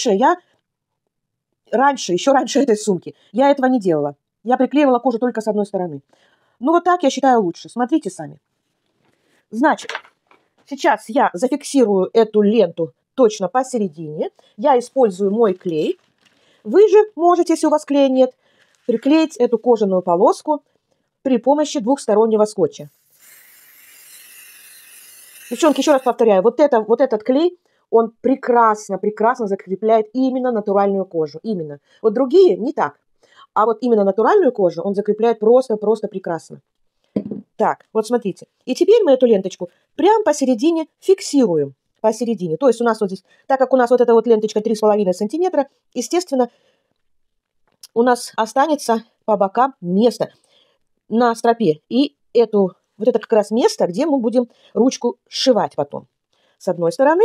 еще раньше этой сумки, я этого не делала. Я приклеивала кожу только с одной стороны. Ну, вот так я считаю лучше. Смотрите сами. Значит, сейчас я зафиксирую эту ленту точно посередине. Я использую мой клей. Вы же можете, если у вас клея нет, приклеить эту кожаную полоску при помощи двухстороннего скотча. Девчонки, еще раз повторяю, вот этот клей, он прекрасно закрепляет именно натуральную кожу. Именно. Вот другие не так. А вот именно натуральную кожу он закрепляет просто прекрасно. Так, вот смотрите. И теперь мы эту ленточку прямо посередине фиксируем. Посередине. То есть у нас вот здесь, так как у нас вот эта вот ленточка 3,5 сантиметра, естественно, у нас останется по бокам место на стропе. И вот это как раз место, где мы будем ручку сшивать потом. С одной стороны.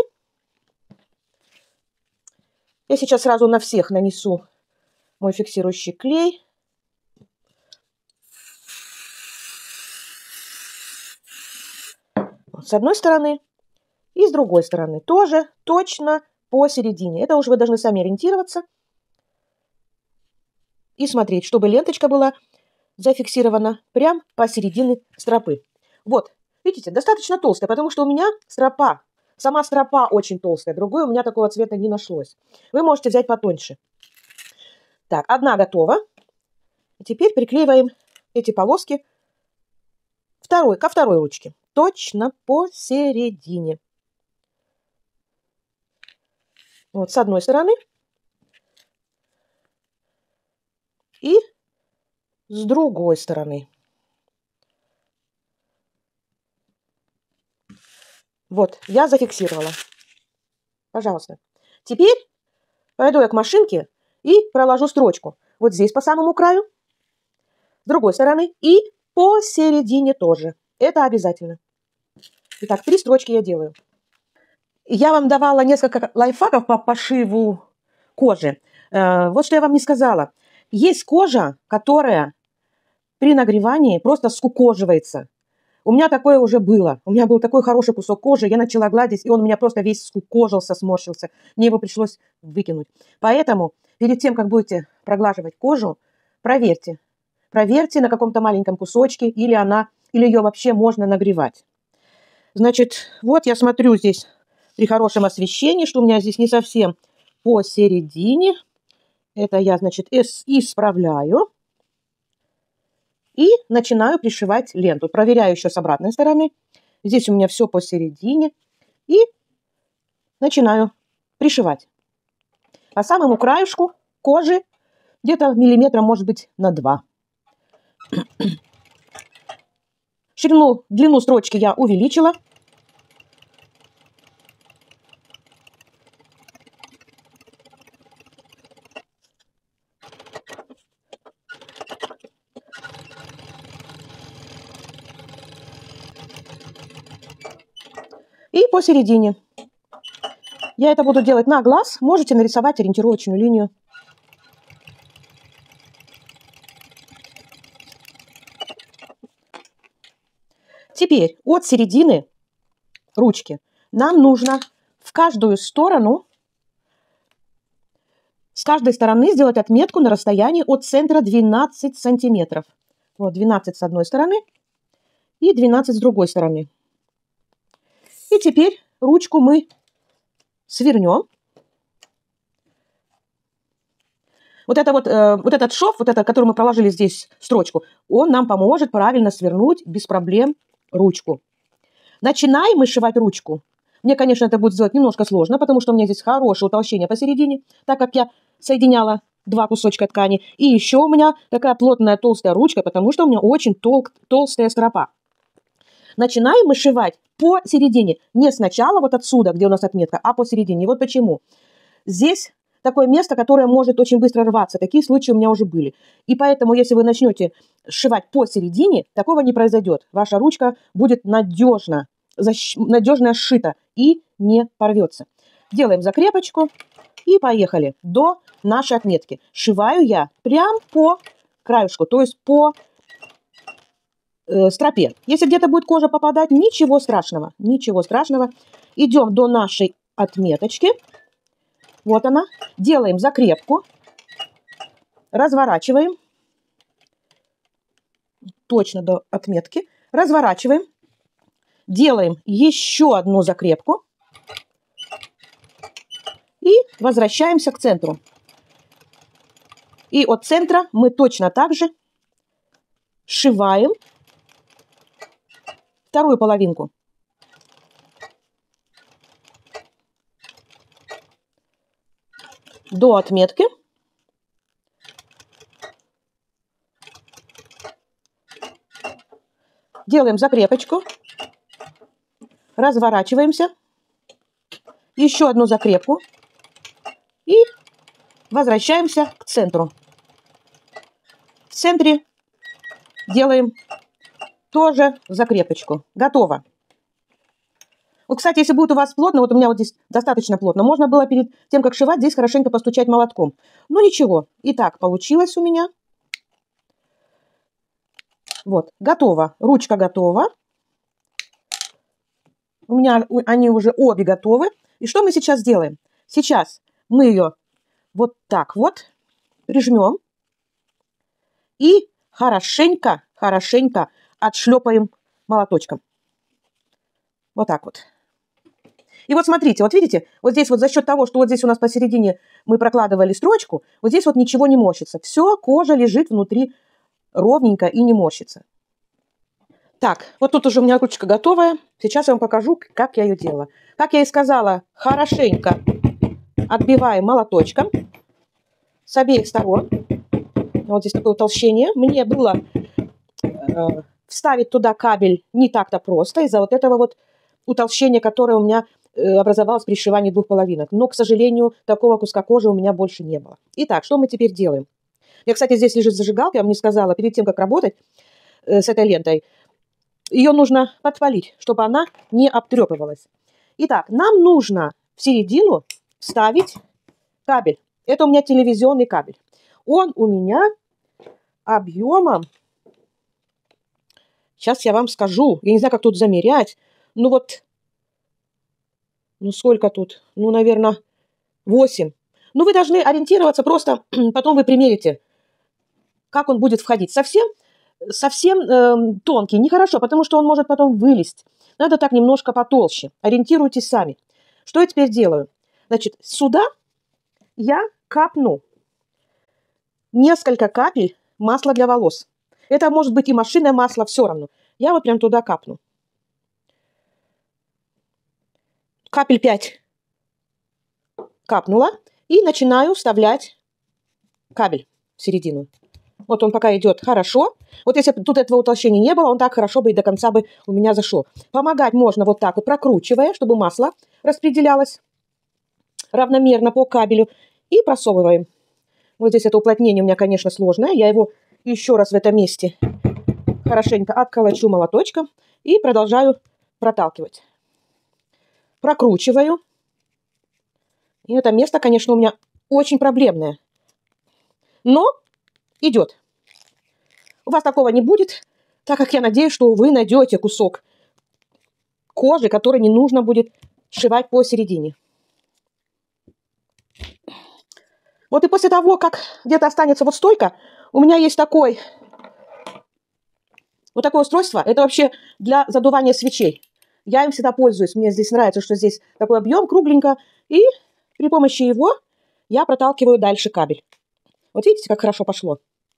Я сейчас сразу на всех нанесу мой фиксирующий клей. С одной стороны и с другой стороны. Тоже точно посередине. Это уже вы должны сами ориентироваться. И смотреть, чтобы ленточка была зафиксирована прямо посередине стропы. Вот, видите, достаточно толстая, потому что у меня стропа, сама стропа очень толстая. Другой у меня такого цвета не нашлось. Вы можете взять потоньше. Так, одна готова. Теперь приклеиваем эти полоски ко второй ручке. Точно посередине. Вот с одной стороны. И с другой стороны. Вот, я зафиксировала. Пожалуйста. Теперь пойду я к машинке и проложу строчку. Вот здесь по самому краю, с другой стороны и посередине тоже. Это обязательно. Итак, 3 строчки я делаю. Я вам давала несколько лайфхаков по пошиву кожи. Вот что я вам не сказала. Есть кожа, которая при нагревании просто скукоживается. У меня такое уже было. У меня был такой хороший кусок кожи, я начала гладить, и он у меня просто весь скукожился, сморщился. Мне его пришлось выкинуть. Поэтому перед тем, как будете проглаживать кожу, проверьте. Проверьте на каком-то маленьком кусочке, или ее вообще можно нагревать. Значит, вот я смотрю здесь при хорошем освещении, что у меня здесь не совсем посередине. Это я, значит, исправляю. И начинаю пришивать ленту. Проверяю еще с обратной стороны. Здесь у меня все посередине. И начинаю пришивать. По самому краешку кожи где-то миллиметра, может быть, на 2. Ширину, длину строчки я увеличила. И посередине. Я это буду делать на глаз. Можете нарисовать ориентировочную линию. Теперь от середины ручки нам нужно в каждую сторону, с каждой стороны сделать отметку на расстоянии от центра 12 сантиметров. Вот 12 с одной стороны и 12 с другой стороны. И теперь ручку мы свернем. Вот этот шов, который мы проложили здесь строчку, он нам поможет правильно свернуть без проблем ручку. Начинаем мы сшивать ручку. Мне, конечно, это будет сделать немножко сложно, потому что у меня здесь хорошее утолщение посередине, так как я соединяла 2 кусочка ткани. И еще у меня такая плотная толстая ручка, потому что у меня очень толстая стропа. Начинаем мы сшивать посередине. Не сначала вот отсюда, где у нас отметка, а посередине. Вот почему. Здесь такое место, которое может очень быстро рваться. Такие случаи у меня уже были. И поэтому, если вы начнете сшивать посередине, такого не произойдет. Ваша ручка будет надежно сшита и не порвется. Делаем закрепочку и поехали до нашей отметки. Сшиваю я прям по краюшку, то есть по стропе. Если где-то будет кожа попадать, ничего страшного. Ничего страшного. Идем до нашей отметочки. Вот она. Делаем закрепку. Разворачиваем. Точно до отметки. Разворачиваем. Делаем еще одну закрепку. И возвращаемся к центру. И от центра мы точно так же сшиваем вторую половинку. До отметки. Делаем закрепочку. Разворачиваемся. Еще одну закрепку. И возвращаемся к центру. В центре делаем тоже закрепочку. Готово. Вот, кстати, если будет у вас плотно, вот у меня вот здесь достаточно плотно, можно было перед тем, как сшивать, здесь хорошенько постучать молотком. Но ничего. Итак, получилось у меня. Вот, готово. Ручка готова. У меня они уже обе готовы. И что мы сейчас делаем? Сейчас мы ее вот так вот прижмем и хорошенько отшлепаем молоточком. Вот так вот. И вот смотрите, вот видите, вот здесь вот за счет того, что вот здесь у нас посередине мы прокладывали строчку, вот здесь вот ничего не морщится. Все, кожа лежит внутри ровненько и не морщится. Так, вот тут уже у меня ручка готовая. Сейчас я вам покажу, как я ее делала. Как я и сказала, хорошенько отбиваем молоточком с обеих сторон. Вот здесь такое утолщение. Мне было вставить туда кабель не так-то просто из-за вот этого вот утолщения, которое у меня образовалось при сшивании двух половинок. Но, к сожалению, такого куска кожи у меня больше не было. Итак, что мы теперь делаем? Я, кстати, здесь лежит зажигалка, я вам не сказала, перед тем, как работать с этой лентой, ее нужно подпалить, чтобы она не обтрепывалась. Итак, нам нужно в середину вставить кабель. Это у меня телевизионный кабель. Он у меня объемом, сейчас я вам скажу, я не знаю, как тут замерять, ну вот, ну сколько тут, ну, наверное, 8. Ну, вы должны ориентироваться, просто потом вы примерите, как он будет входить. Совсем тонкий нехорошо, потому что он может потом вылезть. Надо так немножко потолще. Ориентируйтесь сами. Что я теперь делаю? Значит, сюда я капну несколько капель масла для волос. Это может быть и машинное масло, все равно. Я вот прям туда капну. Капель 5. капнула и начинаю вставлять кабель в середину. Вот он пока идет хорошо. Вот если бы тут этого утолщения не было, он так хорошо бы и до конца бы у меня зашел. Помогать можно вот так вот, прокручивая, чтобы масло распределялось равномерно по кабелю. И просовываем. Вот здесь это уплотнение у меня, конечно, сложное. Я его еще раз в этом месте хорошенько отколочу молоточком и продолжаю проталкивать. Прокручиваю. И это место, конечно, у меня очень проблемное. Но идет. У вас такого не будет, так как я надеюсь, что вы найдете кусок кожи, который не нужно будет сшивать посередине. Вот и после того, как где-то останется вот столько, у меня есть вот такое устройство. Это вообще для задувания свечей. Я им всегда пользуюсь. Мне здесь нравится, что здесь такой объем кругленько. И при помощи его я проталкиваю дальше кабель. Вот видите, как хорошо пошло.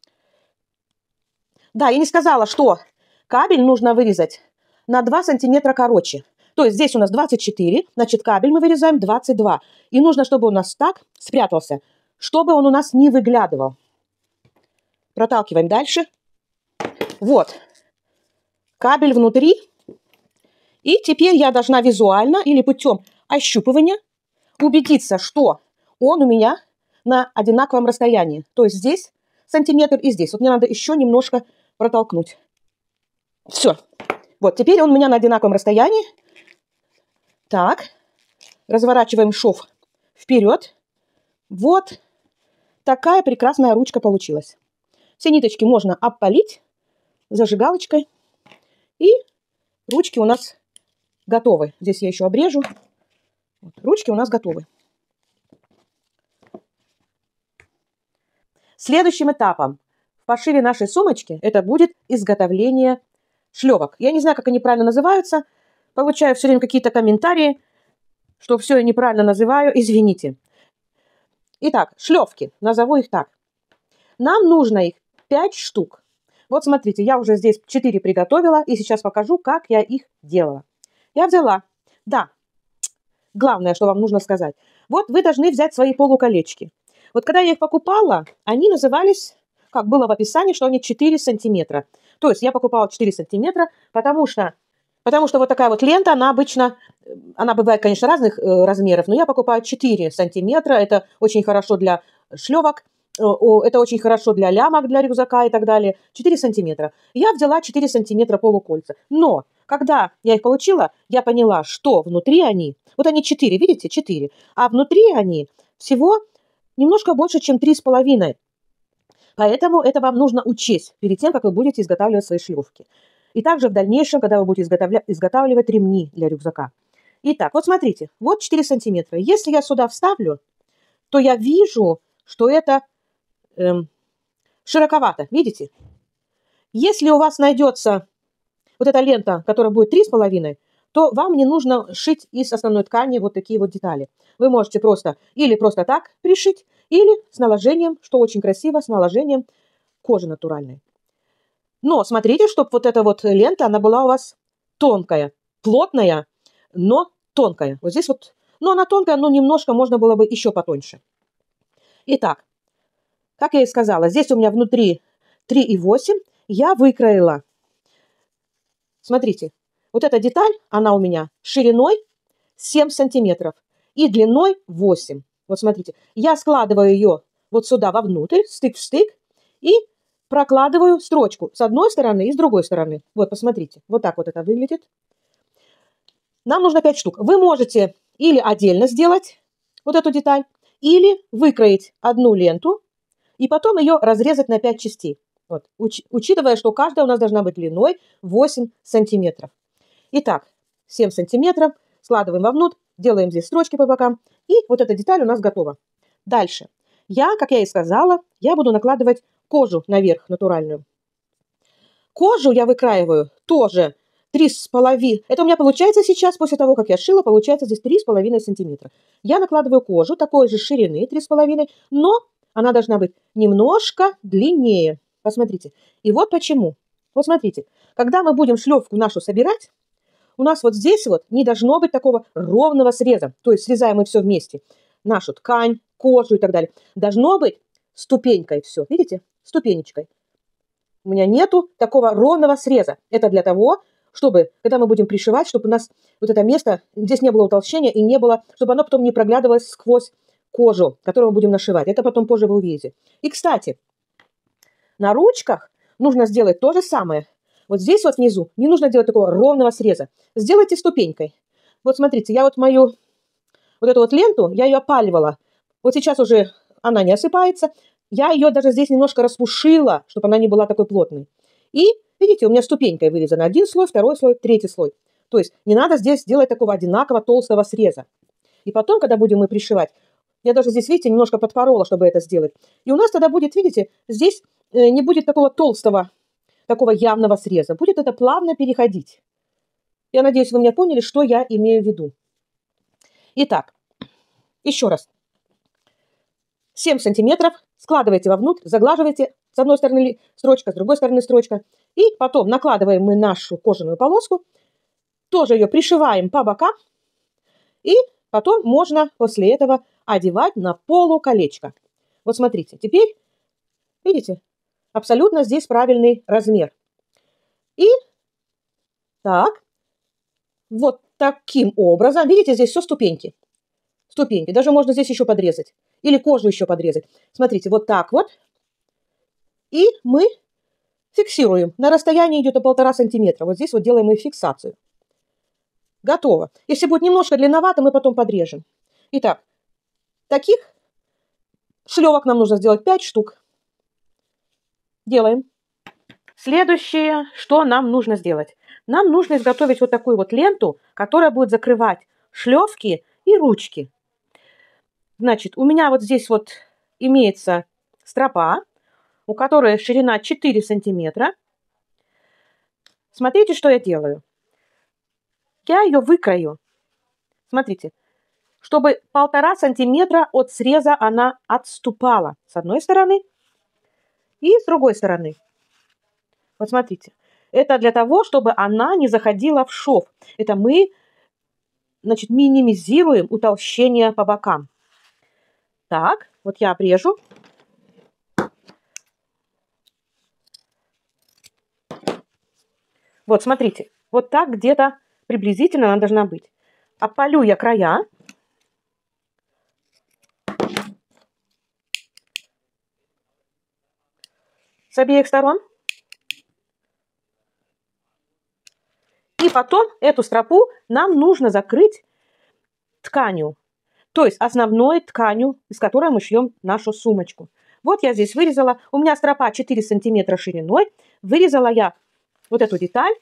Да, я не сказала, что кабель нужно вырезать на 2 сантиметра короче. То есть здесь у нас 24, значит, кабель мы вырезаем 22. И нужно, чтобы у нас так спрятался, чтобы он у нас не выглядывал. Проталкиваем дальше. Вот. Кабель внутри. И теперь я должна визуально или путем ощупывания убедиться, что он у меня на одинаковом расстоянии. То есть здесь сантиметр и здесь. Вот мне надо еще немножко протолкнуть. Все. Вот, теперь он у меня на одинаковом расстоянии. Так. Разворачиваем шов вперед. Вот такая прекрасная ручка получилась. Все ниточки можно обпалить зажигалочкой. И ручки у нас готовы. Здесь я еще обрежу. Вот, ручки у нас готовы. Следующим этапом в пошиве нашей сумочки это будет изготовление шлевок. Я не знаю, как они правильно называются. Получаю все время какие-то комментарии, что все я неправильно называю. Извините. Итак, шлевки. Назову их так. Нам нужно их 5 штук. Вот смотрите, я уже здесь 4 приготовила. И сейчас покажу, как я их делала. Я взяла. Да, главное, что вам нужно сказать. Вот вы должны взять свои полуколечки. Вот когда я их покупала, они назывались, как было в описании, что они 4 сантиметра. То есть я покупала 4 сантиметра, потому что вот такая вот лента, она обычно, она бывает, конечно, разных размеров, но я покупаю 4 сантиметра. Это очень хорошо для шлевок, это очень хорошо для лямок, для рюкзака и так далее. 4 сантиметра. Я взяла 4 сантиметра полукольца. Но когда я их получила, я поняла, что внутри они, вот они 4, видите, 4, а внутри они всего немножко больше, чем 3,5. Поэтому это вам нужно учесть перед тем, как вы будете изготавливать свои шлевки. И также в дальнейшем, когда вы будете изготавливать ремни для рюкзака. Итак, вот смотрите, вот 4 сантиметра. Если я сюда вставлю, то я вижу, что это широковато, видите? Если у вас найдется вот эта лента, которая будет 3,5, то вам не нужно шить из основной ткани вот такие вот детали. Вы можете просто так пришить, или с наложением, что очень красиво, с наложением кожи натуральной. Но смотрите, чтобы вот эта вот лента, она была у вас тонкая, плотная, но тонкая. Вот здесь вот, но она тонкая, но немножко можно было бы еще потоньше. Итак, как я и сказала, здесь у меня внутри 3,8. Я выкроила. Смотрите, вот эта деталь, она у меня шириной 7 сантиметров и длиной 8. Вот смотрите, я складываю ее вот сюда вовнутрь, стык в стык, и прокладываю строчку с одной стороны и с другой стороны. Вот, посмотрите, вот так вот это выглядит. Нам нужно 5 штук. Вы можете или отдельно сделать вот эту деталь, или выкроить одну ленту и потом ее разрезать на 5 частей. Вот, учитывая, что каждая у нас должна быть длиной 8 сантиметров. Итак, 7 сантиметров, складываем вовнутрь, делаем здесь строчки по бокам, и вот эта деталь у нас готова. Дальше. Как я и сказала, я буду накладывать кожу наверх натуральную. Кожу я выкраиваю тоже 3,5. Это у меня получается сейчас, после того, как я шила, получается здесь 3,5 сантиметра. Я накладываю кожу такой же ширины 3,5, но она должна быть немножко длиннее. Посмотрите. И вот почему. Вот смотрите. Когда мы будем шлевку нашу собирать, у нас вот здесь вот не должно быть такого ровного среза. То есть срезаем мы все вместе. нашу ткань, кожу и так далее. Должно быть ступенькой все. Видите? Ступенечкой. У меня нету такого ровного среза. Это для того, чтобы, когда мы будем пришивать, чтобы у нас вот это место, здесь не было утолщения и не было, чтобы оно потом не проглядывалось сквозь кожу, которую мы будем нашивать. Это потом позже вы увидите. И, кстати, на ручках нужно сделать то же самое. Вот здесь вот внизу не нужно делать такого ровного среза. Сделайте ступенькой. Вот смотрите, я вот мою вот эту вот ленту, я ее опаливала. Вот сейчас уже она не осыпается. Я ее даже здесь немножко распушила, чтобы она не была такой плотной. И, видите, у меня ступенькой вырезано. Один слой, второй слой, третий слой. То есть не надо здесь делать такого одинаково толстого среза. И потом, когда будем мы пришивать, я даже здесь, видите, немножко подпорола, чтобы это сделать. И у нас тогда будет, видите, здесь не будет такого толстого, такого явного среза. Будет это плавно переходить. Я надеюсь, вы меня поняли, что я имею в виду. Итак, еще раз. 7 сантиметров складываете вовнутрь, заглаживаете с одной стороны строчка, с другой стороны строчка. И потом накладываем мы нашу кожаную полоску, тоже ее пришиваем по бокам. И потом можно после этого одевать на полуколечко. Вот смотрите, теперь, видите, абсолютно здесь правильный размер. И так, вот таким образом, видите, здесь все ступеньки. Ступеньки, даже можно здесь еще подрезать. Или кожу еще подрезать. Смотрите, вот так вот. И мы фиксируем. На расстоянии идет 1,5 сантиметра. Вот здесь вот делаем мы фиксацию. Готово. Если будет немножко длинновато, мы потом подрежем. Итак, таких шлевок нам нужно сделать 5 штук. Делаем. Следующее, что нам нужно сделать. Нам нужно изготовить вот такую вот ленту, которая будет закрывать шлевки и ручки. Значит, у меня вот здесь вот имеется стропа, у которой ширина 4 сантиметра. Смотрите, что я делаю. Я ее выкрою. Смотрите, чтобы 1,5 сантиметра от среза она отступала с одной стороны и с другой стороны. Вот смотрите. Это для того, чтобы она не заходила в шов. Это мы, значит, минимизируем утолщение по бокам. Так, вот я обрежу. Вот, смотрите, вот так где-то приблизительно она должна быть. Опалю я края. С обеих сторон. И потом эту стропу нам нужно закрыть тканью. То есть основной тканью, из которой мы шьем нашу сумочку. Вот я здесь вырезала. У меня стропа 4 сантиметра шириной. Вырезала я вот эту деталь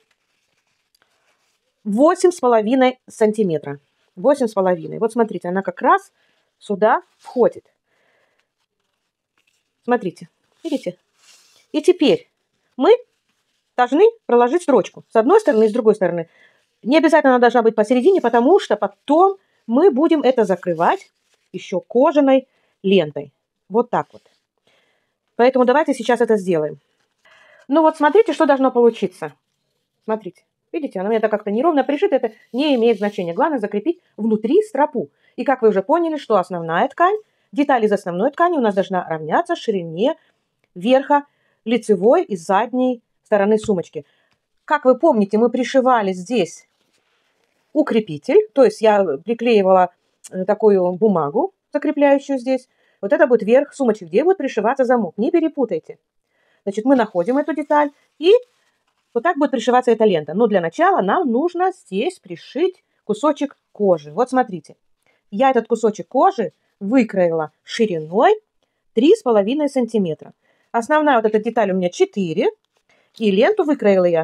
8,5 сантиметра. 8,5. Вот смотрите, она как раз сюда входит. Смотрите, видите? И теперь мы должны проложить строчку с одной стороны и с другой стороны. Не обязательно она должна быть посередине, потому что потом мы будем это закрывать еще кожаной лентой. Вот так вот. Поэтому давайте сейчас это сделаем. Ну вот смотрите, что должно получиться. Смотрите. Видите, она у меня так как-то неровно пришита. Это не имеет значения. Главное закрепить внутри стропу. И как вы уже поняли, что основная ткань, деталь из основной ткани у нас должна равняться ширине верха лицевой и задней стороны сумочки. Как вы помните, мы пришивали здесь укрепитель. То есть я приклеивала такую бумагу, закрепляющую здесь. Вот это будет верх сумочки, где будет пришиваться замок. Не перепутайте. Значит, мы находим эту деталь, и вот так будет пришиваться эта лента. Но для начала нам нужно здесь пришить кусочек кожи. Вот смотрите. Я этот кусочек кожи выкроила шириной 3,5 сантиметра. Основная вот эта деталь у меня 4. И ленту выкроила я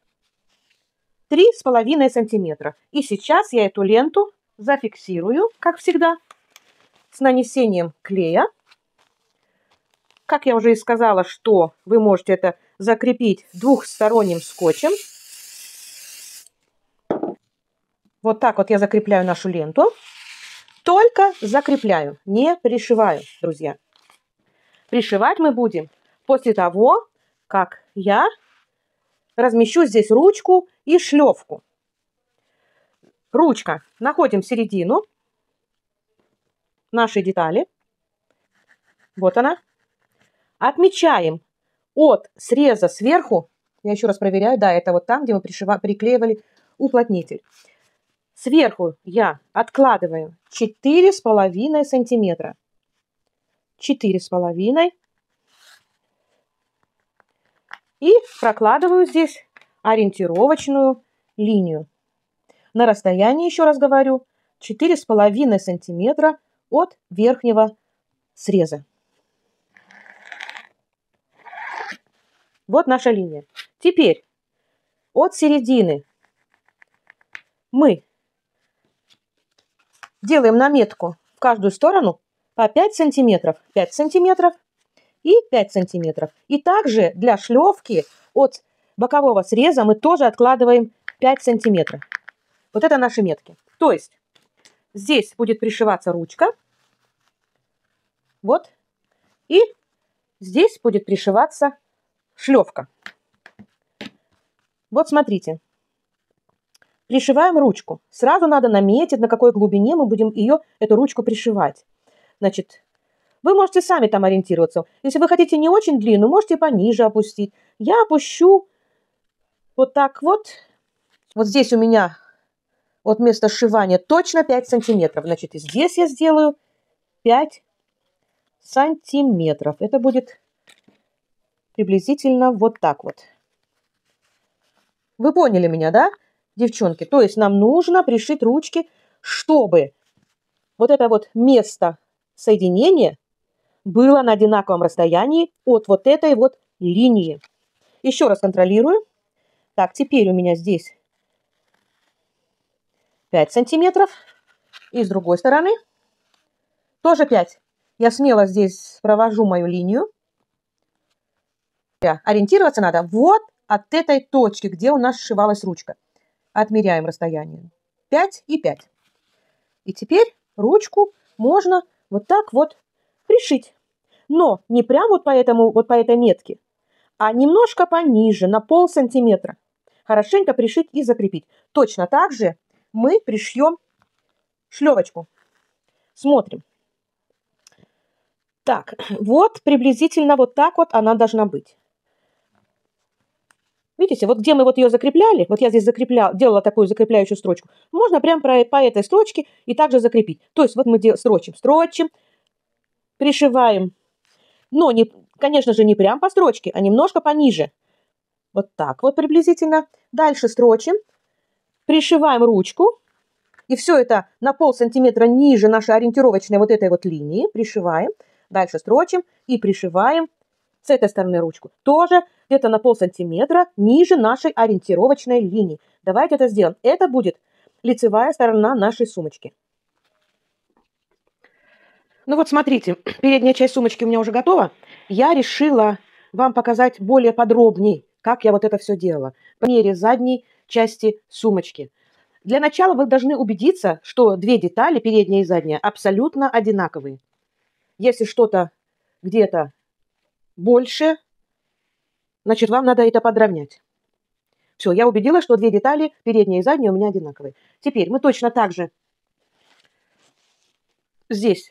3,5 сантиметра. И сейчас я эту ленту зафиксирую, как всегда, с нанесением клея. Как я уже и сказала, что вы можете это закрепить двухсторонним скотчем. Вот так вот я закрепляю нашу ленту. Только закрепляю, не пришиваю, друзья. Пришивать мы будем после того, как я размещу здесь ручку и шлевку. Ручка. Находим середину. нашей детали. Вот она. Отмечаем от среза сверху. Я еще раз проверяю. Да, это вот там, где мы приклеивали уплотнитель. Сверху я откладываю 4,5 сантиметра. 4,5. И прокладываю здесь ориентировочную линию. На расстоянии, еще раз говорю, 4,5 сантиметра от верхнего среза. Вот наша линия. Теперь от середины мы делаем наметку в каждую сторону по 5 сантиметров. 5 сантиметров и 5 сантиметров. И также для шлевки от бокового среза мы тоже откладываем 5 сантиметров. Вот это наши метки. То есть здесь будет пришиваться ручка. Вот. И здесь будет пришиваться шлевка. Вот смотрите. Пришиваем ручку. Сразу надо наметить, на какой глубине мы будем эту ручку пришивать. Значит, вы можете сами там ориентироваться. Если вы хотите не очень длинную, можете пониже опустить. Я опущу вот так вот. Вот здесь у меня от места сшивания точно 5 сантиметров. Значит, и здесь я сделаю 5 сантиметров. Это будет приблизительно вот так вот. Вы поняли меня, да, девчонки? То есть нам нужно пришить ручки, чтобы вот это вот место соединения было на одинаковом расстоянии от вот этой вот линии. Еще раз контролирую. Так, теперь у меня здесь 5 сантиметров. И с другой стороны тоже 5. Я смело здесь провожу мою линию. Ориентироваться надо вот от этой точки, где у нас сшивалась ручка. Отмеряем расстояние. 5 и 5. И теперь ручку можно вот так вот пришить. Но не прям вот по этой метке, а немножко пониже, на пол сантиметра. Хорошенько пришить и закрепить. Точно так же мы пришьем шлевочку. Смотрим. Так, вот приблизительно вот так вот она должна быть. Видите, вот где мы вот ее закрепляли, вот я здесь делала такую закрепляющую строчку, можно прям по этой строчке и также закрепить. То есть вот мы строчим, пришиваем, но, конечно же, не прям по строчке, а немножко пониже. Вот так вот приблизительно. Дальше строчим, пришиваем ручку, и все это на пол сантиметра ниже нашей ориентировочной вот этой вот линии. Пришиваем, дальше строчим и пришиваем с этой стороны ручку. Тоже где-то на пол сантиметра ниже нашей ориентировочной линии. Давайте это сделаем. Это будет лицевая сторона нашей сумочки. Ну вот смотрите, передняя часть сумочки у меня уже готова. Я решила вам показать более подробнее, как я вот это все делала. По мере задней части сумочки. Для начала вы должны убедиться, что две детали, передняя и задняя, абсолютно одинаковые. Если что-то где-то больше, значит, вам надо это подровнять. Все, я убедилась, что две детали, передняя и задняя, у меня одинаковые. Теперь мы точно так же здесь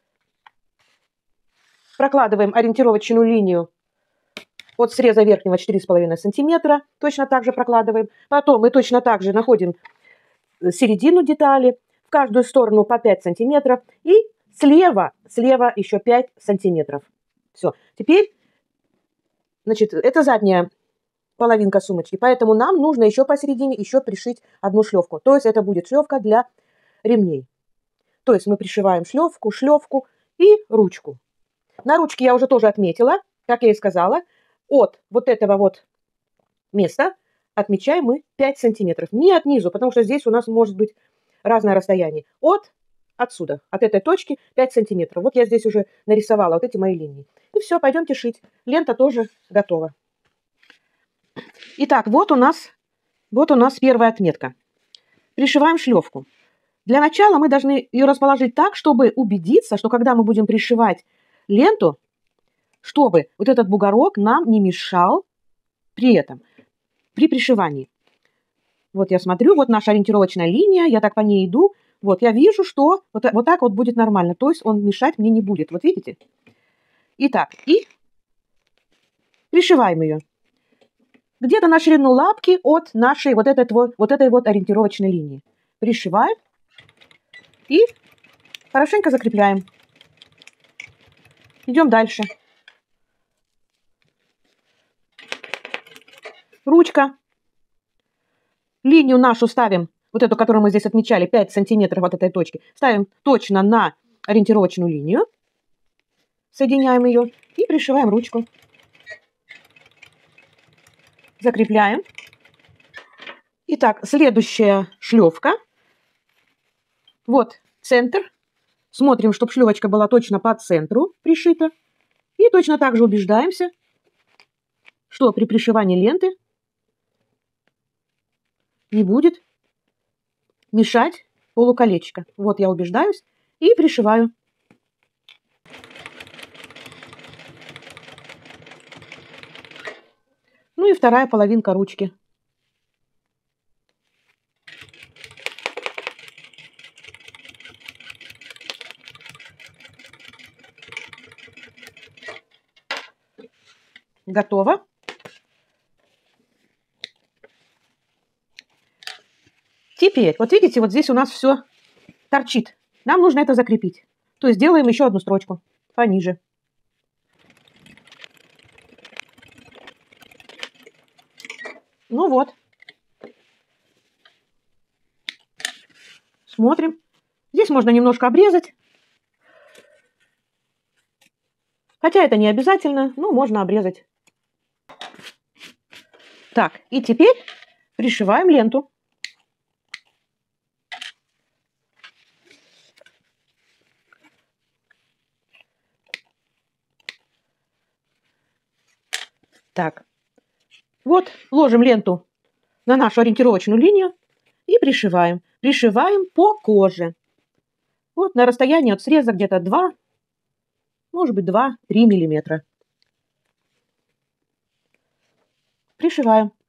прокладываем ориентировочную линию от среза верхнего 4,5 сантиметра. Точно так же прокладываем. Потом мы точно так же находим середину детали. В каждую сторону по 5 сантиметров. И слева еще 5 сантиметров. Все. Теперь, значит, это задняя половинка сумочки. Поэтому нам нужно еще посередине еще пришить одну шлевку. То есть это будет шлевка для ремней. То есть мы пришиваем шлевку и ручку. На ручке я уже тоже отметила, как я и сказала, от вот этого вот места отмечаем мы 5 сантиметров. Не от низу, потому что здесь у нас может быть разное расстояние. Отсюда, от этой точки 5 сантиметров. Вот я здесь уже нарисовала вот эти мои линии. И все, пойдемте шить. Лента тоже готова. Итак, вот у нас первая отметка. Пришиваем шлевку. Для начала мы должны ее расположить так, чтобы убедиться, что когда мы будем пришивать ленту, чтобы вот этот бугорок нам не мешал при пришивании. Вот я смотрю, вот наша ориентировочная линия, я так по ней иду, Вот, я вижу, что вот так вот будет нормально. То есть он мешать мне не будет. Вот видите? Итак, и пришиваем ее. Где-то на ширину лапки от нашей вот этой вот ориентировочной линии. Пришиваем и хорошенько закрепляем. Идем дальше. Ручка. Линию нашу ставим, вот эту, которую мы здесь отмечали, 5 сантиметров от этой точки, ставим точно на ориентировочную линию. Соединяем ее и пришиваем ручку. Закрепляем. Итак, следующая шлевка. Вот центр. Смотрим, чтобы шлевочка была точно по центру пришита. И точно так же убеждаемся, что при пришивании ленты не будет мешать полуколечко. Вот я убеждаюсь и пришиваю. Ну и вторая половинка ручки. Готово. Теперь, вот видите, вот здесь у нас все торчит. Нам нужно это закрепить. То есть делаем еще одну строчку пониже. Ну вот. Смотрим. Здесь можно немножко обрезать. Хотя это не обязательно, но можно обрезать. Так, и теперь пришиваем ленту. Так, вот ложим ленту на нашу ориентировочную линию и пришиваем. Пришиваем по коже. Вот на расстоянии от среза где-то 2, может быть 2-3 миллиметра. Пришиваем.